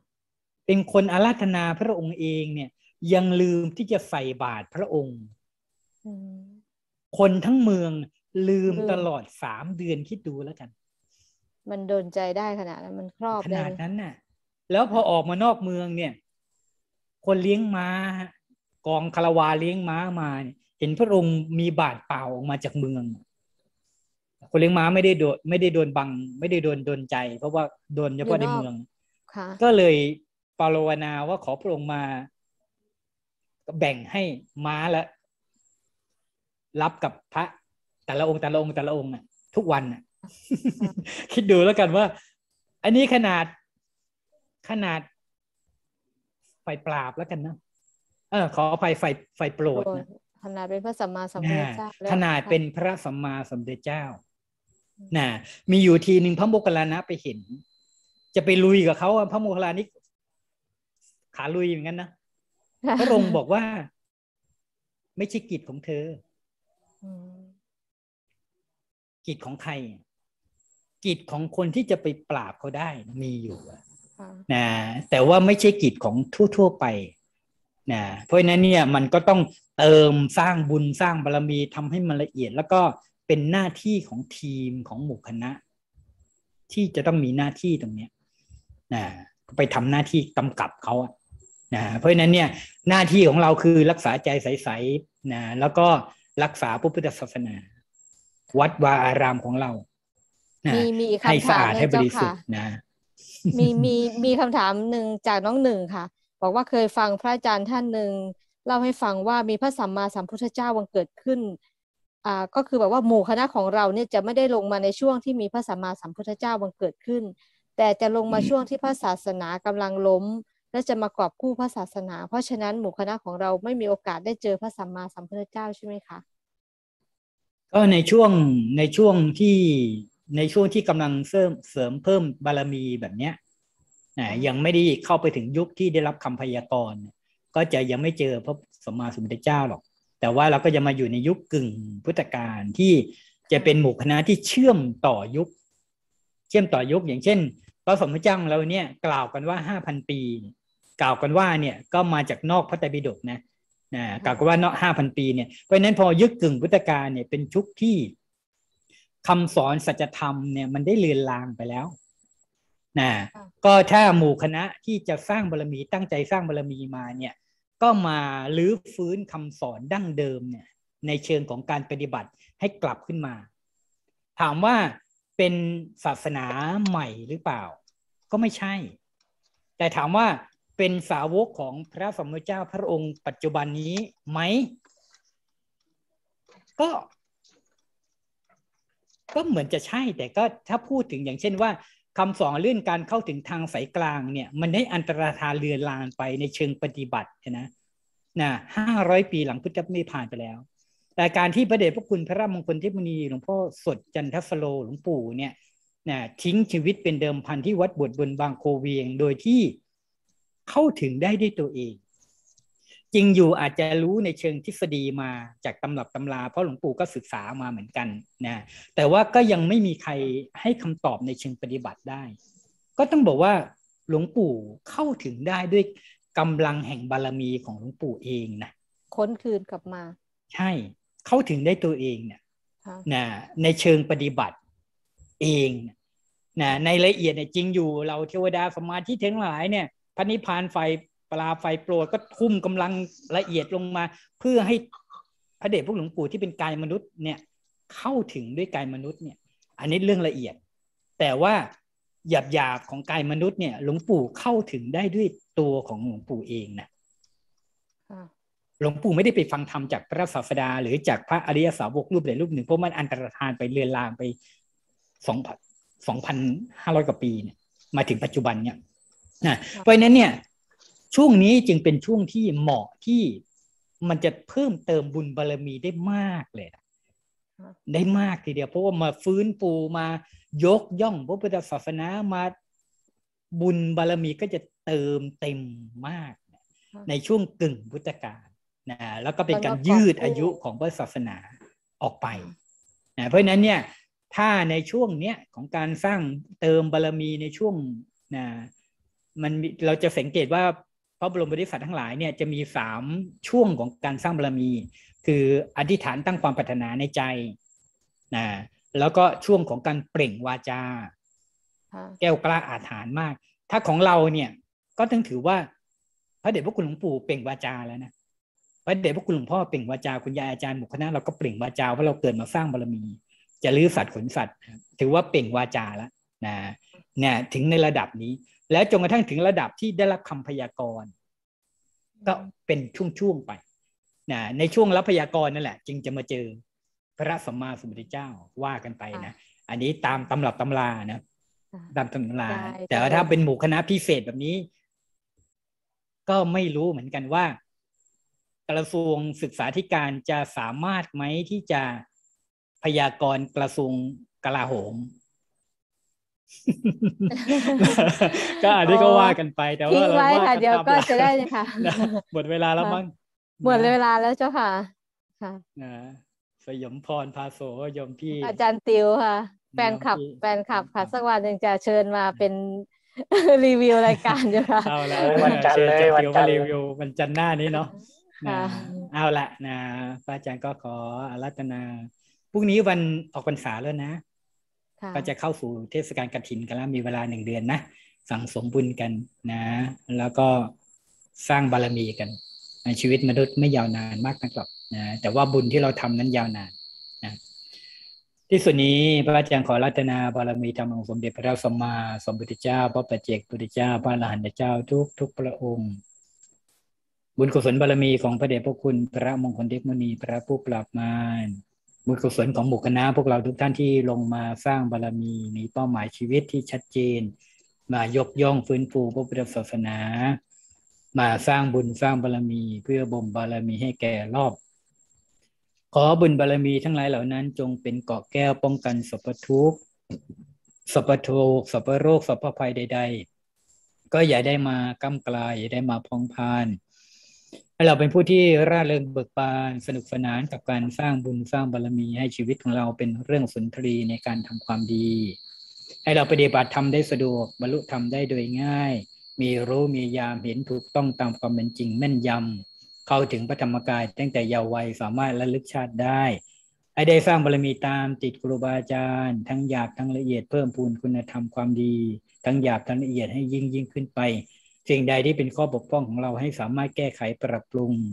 E: เป็นคนอาราธนาพระองค์เองเนี่ยยังลืมที่จะใส่บาตรพระองค์
D: อืม
E: คนทั้งเมืองลืม
D: ลืม
E: ตลอด3 เดือนคิดดูแล้วกัน
D: มันโดนใจได้ขนาดนั้นมันครอบ
E: ข
D: ได้
E: นาด
D: เลย
E: นั้นน่ะ แล้วพอออกมานอกเมืองเนี่ย คนเลี้ยงม้ากองคารวาเลี้ยงม้ามาเนี่ยเห็นพระองค์มีบาทเปล่าออกมาจากเมือง คนเลี้ยงม้าไม่ได้โดนบัง ไม่ได้โดนใจ เพราะว่าโดนเฉพาะในเมือง
D: ค่ะ
E: ก็เลยปรารถนาว่าขอพระองค์มาแบ่งให้ม้าและรับกับพระแต่ละองค์น่ะทุกวันน่ะ คิดดูแล้วกันว่า อันนี้ขนาดไฟปราบแล้วกันนะขออภัยไฟโปรดนะ
D: ขนาดเป็นพระสัมมาสัมพุทธเจ้าแล้ว
E: ขนาดเป็นพระสัมมาสัมพุทธเจ้าน่ะมีอยู่ทีหนึ่งพระโมคคัลลานะไปเห็น จะไปลุยกับเขาพระโมคคัลลานี่ขาลุยอย่างนั้นนะพระองค์บอกว่าไม่ใช่กิจของเธอ กิจของใครกิจของคนที่จะไปปราบเขาได้มีอยู่นะแต่ว่าไม่ใช่กิจของทั่วไปนะเพราะฉะนั้นเนี่ยมันก็ต้องเติมสร้างบุญสร้างบารมีทำให้มันละเอียดแล้วก็เป็นหน้าที่ของทีมของหมู่คณะที่จะต้องมีหน้าที่ตรงนี้นะไปทำหน้าที่กำกับเขานะเพราะฉะนั้นเนี่ยหน้าที่ของเราคือรักษาใจใสๆนะแล้วก็รักษาพระพุทธศาสนาวัดวาอารามของเรานะให้สะอาดให้บริสุทธิ์นะ
D: มีคำถามหนึ่งจากน้องหนึ่งค่ะบอกว่าเคยฟังพระอาจารย์ท่านหนึ่งเล่าให้ฟังว่ามีพระสัมมาสัมพุทธเจ้าบังเกิดขึ้นก็คือแบบว่าหมู่คณะของเราเนี่ยจะไม่ได้ลงมาในช่วงที่มีพระสัมมาสัมพุทธเจ้าบังเกิดขึ้นแต่จะลงมาช่วงที่พระศาสนากำลังล้มและจะมากอบกู้พระศาสนาเพราะฉะนั้นหมู่คณะของเราไม่มีโอกาสได้เจอพระสัมมาสัมพุทธเจ้าใช่ไหมคะ
E: ก็ในช่วงที่กำลังเสริมเพิ่มบารมีแบบเนี้ยยังไม่ได้เข้าไปถึงยุคที่ได้รับคำพยากรณ์ก็จะยังไม่เจอพระสัมมาสัมพุทธเจ้าหรอกแต่ว่าเราก็จะมาอยู่ในยุคกึ่งพุทธกาลที่จะเป็นหมู่คณะที่เชื่อมต่อยุคอย่างเช่นพระสัมมาสัมพุทธเจ้าเราเนี่ยกล่าวกันว่า 5,000 ปีกล่าวกันว่าเนี่ยก็มาจากนอกพระไตรปิฎกนะกล่าวกันว่านอก 5,000 ปีเนี่ยเพราะฉะนั้นพอยุคกึ่งพุทธกาลเนี่ยเป็นยุคที่คำสอนสัจธรรมเนี่ยมันได้เลือนลางไปแล้วก็ถ้าหมู่คณะที่จะสร้างบารมีตั้งใจสร้างบารมีมาเนี่ยก็มาลื้อฟื้นคำสอนดั้งเดิมเนี่ยในเชิงของการปฏิบัติให้กลับขึ้นมาถามว่าเป็นศาสนาใหม่หรือเปล่าก็ไม่ใช่แต่ถามว่าเป็นสาวกของพระสัมมาสัมพุทธเจ้าพระองค์ปัจจุบันนี้ไหมก็เหมือนจะใช่แต่ก็ถ้าพูดถึงอย่างเช่นว่าคำสอนเรื่องการเข้าถึงทางสายกลางเนี่ยมันได้อันตรธานเลือนลางไปในเชิงปฏิบัตินะ500 ปีหลังพุทธนิพพานไปแล้วแต่การที่พระเดชพระคุณพระมงคลเทพมุนีหลวงพ่อสดจันทสโลหลวงปู่เนี่ยทิ้งชีวิตเป็นเดิมพันที่วัดบวชบนบางโคเวียงโดยที่เข้าถึงได้ด้วยตัวเองจริงอยู่อาจจะรู้ในเชิงทฤษฎีมาจากตำรับตำราเพราะหลวงปู่ก็ศึกษามาเหมือนกันนะแต่ว่าก็ยังไม่มีใครให้คำตอบในเชิงปฏิบัติได้ก็ต้องบอกว่าหลวงปู่เข้าถึงได้ด้วยกำลังแห่งบารมีของหลวงปู่เองนะ
D: ค้นคืนกลับมา
E: ใช่เข้าถึงได้ตัวเองเนี่ยนะในเชิงปฏิบัติเองนะในละเอียดเนี่ยจริงอยู่เราเทวดาสมาธิทั้งหลายเนี่ยพระนิพพานไฟปราไฟโปรดก็ทุ่มกำลังละเอียดลงมาเพื่อให้พระเดชพระหลวงปู่ที่เป็นกายมนุษย์เนี่ยเข้าถึงด้วยกายมนุษย์เนี่ยอันนี้เรื่องละเอียดแต่ว่าหยาบๆของกายมนุษย์เนี่ยหลวงปู่เข้าถึงได้ด้วยตัวของหลวงปู่เองนะหลวงปู่ไม่ได้ไปฟังธรรมจากพระศาสดาหรือจากพระอริยสาวกรูปใดรูปหนึ่งเพราะมันอันตรธานไปเลือนลางไป 2,500 กว่าปีเนี่ยมาถึงปัจจุบันเนี่ยเพราะฉะนั้นเนี่ยช่วงนี้จึงเป็นช่วงที่เหมาะที่มันจะเพิ่มเติมบุญบารมีได้มากเลยได้มากทีเดียวเพราะว่ามาฟื้นฟูมายกย่องพระพุทธศาสนามาบุญบารมีก็จะเติมเต็มมากในช่วงกึ่งพุทธกาลแล้วก็เป็นการยืดอายุของพระศาสนาออกไปเพราะฉะนั้นเนี่ยถ้าในช่วงเนี้ยของการสร้างเติมบารมีในช่วงเราจะสังเกตว่าพระบรมโพธิสัตว์ทั้งหลายเนี่ยจะมี3ช่วงของการสร้างบารมี คืออธิษฐานตั้งความปรารถนาในใจนะแล้วก็ช่วงของการเปล่งวาจาแก้วกล้าอาถรรพ์มากถ้าของเราเนี่ยก็ต้องถือว่าพระเดชพระคุณหลวงปู่เปล่งวาจาแล้วนะพระเดชพระคุณหลวงพ่อเปล่งวาจาคุณยายอาจารย์หมู่คณะเราก็เปล่งวาจาว่าเราเกิดมาสร้างบารมีจะลื้อสัตว์ขนสัตว์ถือว่าเปล่งวาจาแล้วนะเนี่ยถึงในระดับนี้แล้วจนกระทั่งถึงระดับที่ได้รับคำพยากรณ์ก็เป็นช่วงๆไปนะในช่วงรับพยากรณ์นั่นแหละจึงจะมาเจอพระสัมมาสัมพุทธเจ้าว่ากันไปนะอันนี้ตามตำรับตำรานะตามตำราแต่ถ้าเป็นหมู่คณะพิเศษแบบนี้ก็ไม่รู้เหมือนกันว่ากระทรวงศึกษาธิการจะสามารถไหมที่จะพยากรณ์กระทรวงกลาโหม ก็อันนี้ก็ว่ากันไปแต่ว่าเราว่ากัน
D: เดี๋ยวก็จะได้เลยค่ะ
E: หมดเวลาแล้วมั้ง
D: หมดเวลาแล้วเจ้าค่ะ
E: นะสยมพรพาโสยมพี่
D: อาจารย์ติวค่ะแฟนคลับค่ะสักวันหนึ่งจะเชิญมาเป็นรีวิวรายการเจ้าค่ะ
E: เอาละวันจันทร์เลยวันจันทร์รีวิววันจันทร์หน้านี้เนาะเอาละนะพระอาจารย์ก็ขออาราธนาพรุ่งนี้วันออกพรรษาแล้วนะก็จะเข้าสู่เทศกาลกฐินกันแล้วมีเวลา1 เดือนนะสั่งสมบุญกันนะแล้วก็สร้างบารมีกันในชีวิตมนุษย์ไม่ยาวนานมากนักหรอกนะแต่ว่าบุญที่เราทำนั้นยาวนานนะที่สุดนี้พระอาจารย์ขออาราธนาบารมีธรรมของสมเด็จพระสัมมาสัมพุทธเจ้าพระปัจเจกพุทธเจ้าพระอรหันตเจ้าทุกพระองค์บุญกุศลบารมีของพระเดชพระคุณพระมงคลเทพมุนีพระผู้ปราบมารบุญกุศลของหมู่คณะพวกเราทุกท่านที่ลงมาสร้างบารมีมีเป้าหมายชีวิตที่ชัดเจนมายกย่องฟื้นฟูพระพุทธศาสนามาสร้างบุญสร้างบารมีเพื่อบ่มบารมีให้แก่รอบขอบุญบารมีทั้งหลายเหล่านั้นจงเป็นเกราะแก้วป้องกันสัพพทุกข์สัพพโทษสัพพโรคสัพพภัยใดๆก็อย่าได้มาก้ำกลายอย่าได้มาพองพานให้เราเป็นผู้ที่ร่าเริงเบิกบานสนุกสนานกับการสร้างบุญสร้างบารมีให้ชีวิตของเราเป็นเรื่องสุนทรีในการทำความดีให้เราปฏิบัติธรรมได้สะดวกบรรลุธรรมได้โดยง่ายมีรู้มียามเห็นถูกต้องตามความเป็นจริงแม่นยำเข้าถึงพระธรรมกายตั้งแต่เยาว์วัยสามารถระลึกชาติได้ให้ได้สร้างบารมีตามติดครูบาอาจารย์ทั้งหยาบทั้งละเอียดเพิ่มพูนคุณธรรมความดีทั้งหยาบทั้งละเอียดให้ยิ่งขึ้นไปสิ่งใดที่เป็นข้อบกพร่องของเราให้สามารถแก้ไขปรับปรุง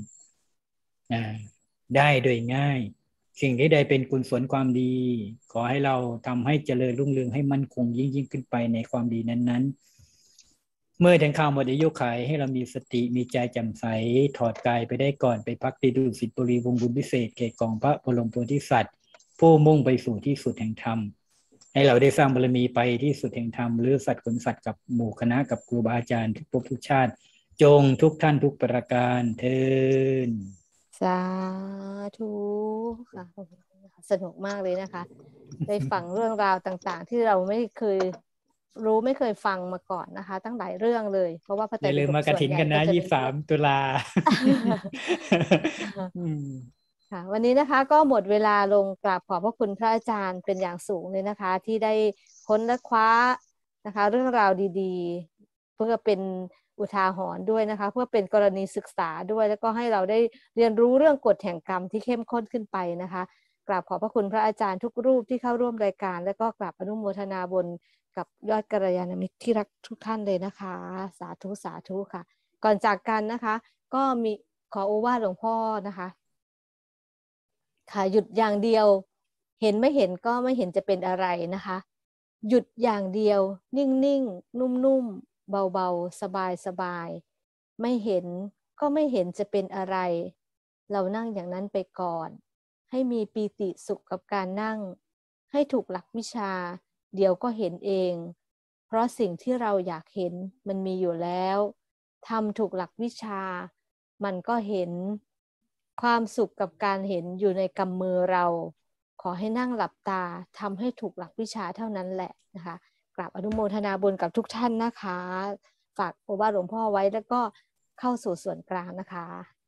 E: ได้โดยง่ายสิ่งใดเป็นกุศลความดีขอให้เราทำให้เจริญรุ่งเรืองให้มั่นคงยิ่งขึ้นไปในความดีนั้นๆเมื่อถึงข่าวหมดอายุขัยให้เรามีสติมีใจแจ่มใสถอดกายไปได้ก่อนไปพักที่ดุสิตบุรีวงบุญพิเศษเขตกองพระบรมโพธิสัตว์ผู้มุ่งไปสู่ที่สุดแห่งธรรมให้เราได้สร้างบารมีไปที่สุดแห่งธรรมหรือสัตว์ขนสัตว์กับหมู่คณะกับครูบาอาจารย์ทุกภพทุกชาติจงทุกท่านทุกประการเทิน
D: สาธุค่ะสนุกมากเลยนะคะได้ฟังเรื่องราวต่างๆที่เราไม่เคยรู้ไม่เคยฟังมาก่อนนะคะตั้งหลายเรื่องเลยเพราะว่าพระไตรปิฎก
E: อย่าลืมมากฐินกันนะ23 ตุลา
D: ค่ะวันนี้นะคะก็หมดเวลาลงกราบขอบพระคุณพระอาจารย์เป็นอย่างสูงเลยนะคะที่ได้ค้นและคว้านะคะเรื่องราวดีๆเพื่อเป็นอุทาหรณ์ด้วยนะคะเพื่อเป็นกรณีศึกษาด้วยแล้วก็ให้เราได้เรียนรู้เรื่องกฎแห่งกรรมที่เข้มข้นขึ้นไปนะคะกราบขอบพระคุณพระอาจารย์ทุกรูปที่เข้าร่วมรายการและก็กราบอนุโมทนาบุญกับยอดกัลยาณมิตรที่รักทุกท่านเลยนะคะสาธุสาธุค่ะก่อนจากกันนะคะก็มีขอโอวาทหลวงพ่อนะคะค่ะหยุดอย่างเดียวเห็นไม่เห็นก็ไม่เห็นจะเป็นอะไรนะคะหยุดอย่างเดียวนิ่งๆนุ่มๆเบาๆสบายๆไม่เห็นก็ไม่เห็นจะเป็นอะไรเรานั่งอย่างนั้นไปก่อนให้มีปีติสุขกับการนั่งให้ถูกหลักวิชาเดี๋ยวก็เห็นเองเพราะสิ่งที่เราอยากเห็นมันมีอยู่แล้วทำถูกหลักวิชามันก็เห็นความสุขกับการเห็นอยู่ในกำมือเราขอให้นั่งหลับตาทำให้ถูกหลักวิชาเท่านั้นแหละนะคะกราบอนุโมทนาบุญกับทุกท่านนะคะฝากโอวาทหลวงพ่อไว้แล้วก็เข้าสู่ส่วนกลางนะคะ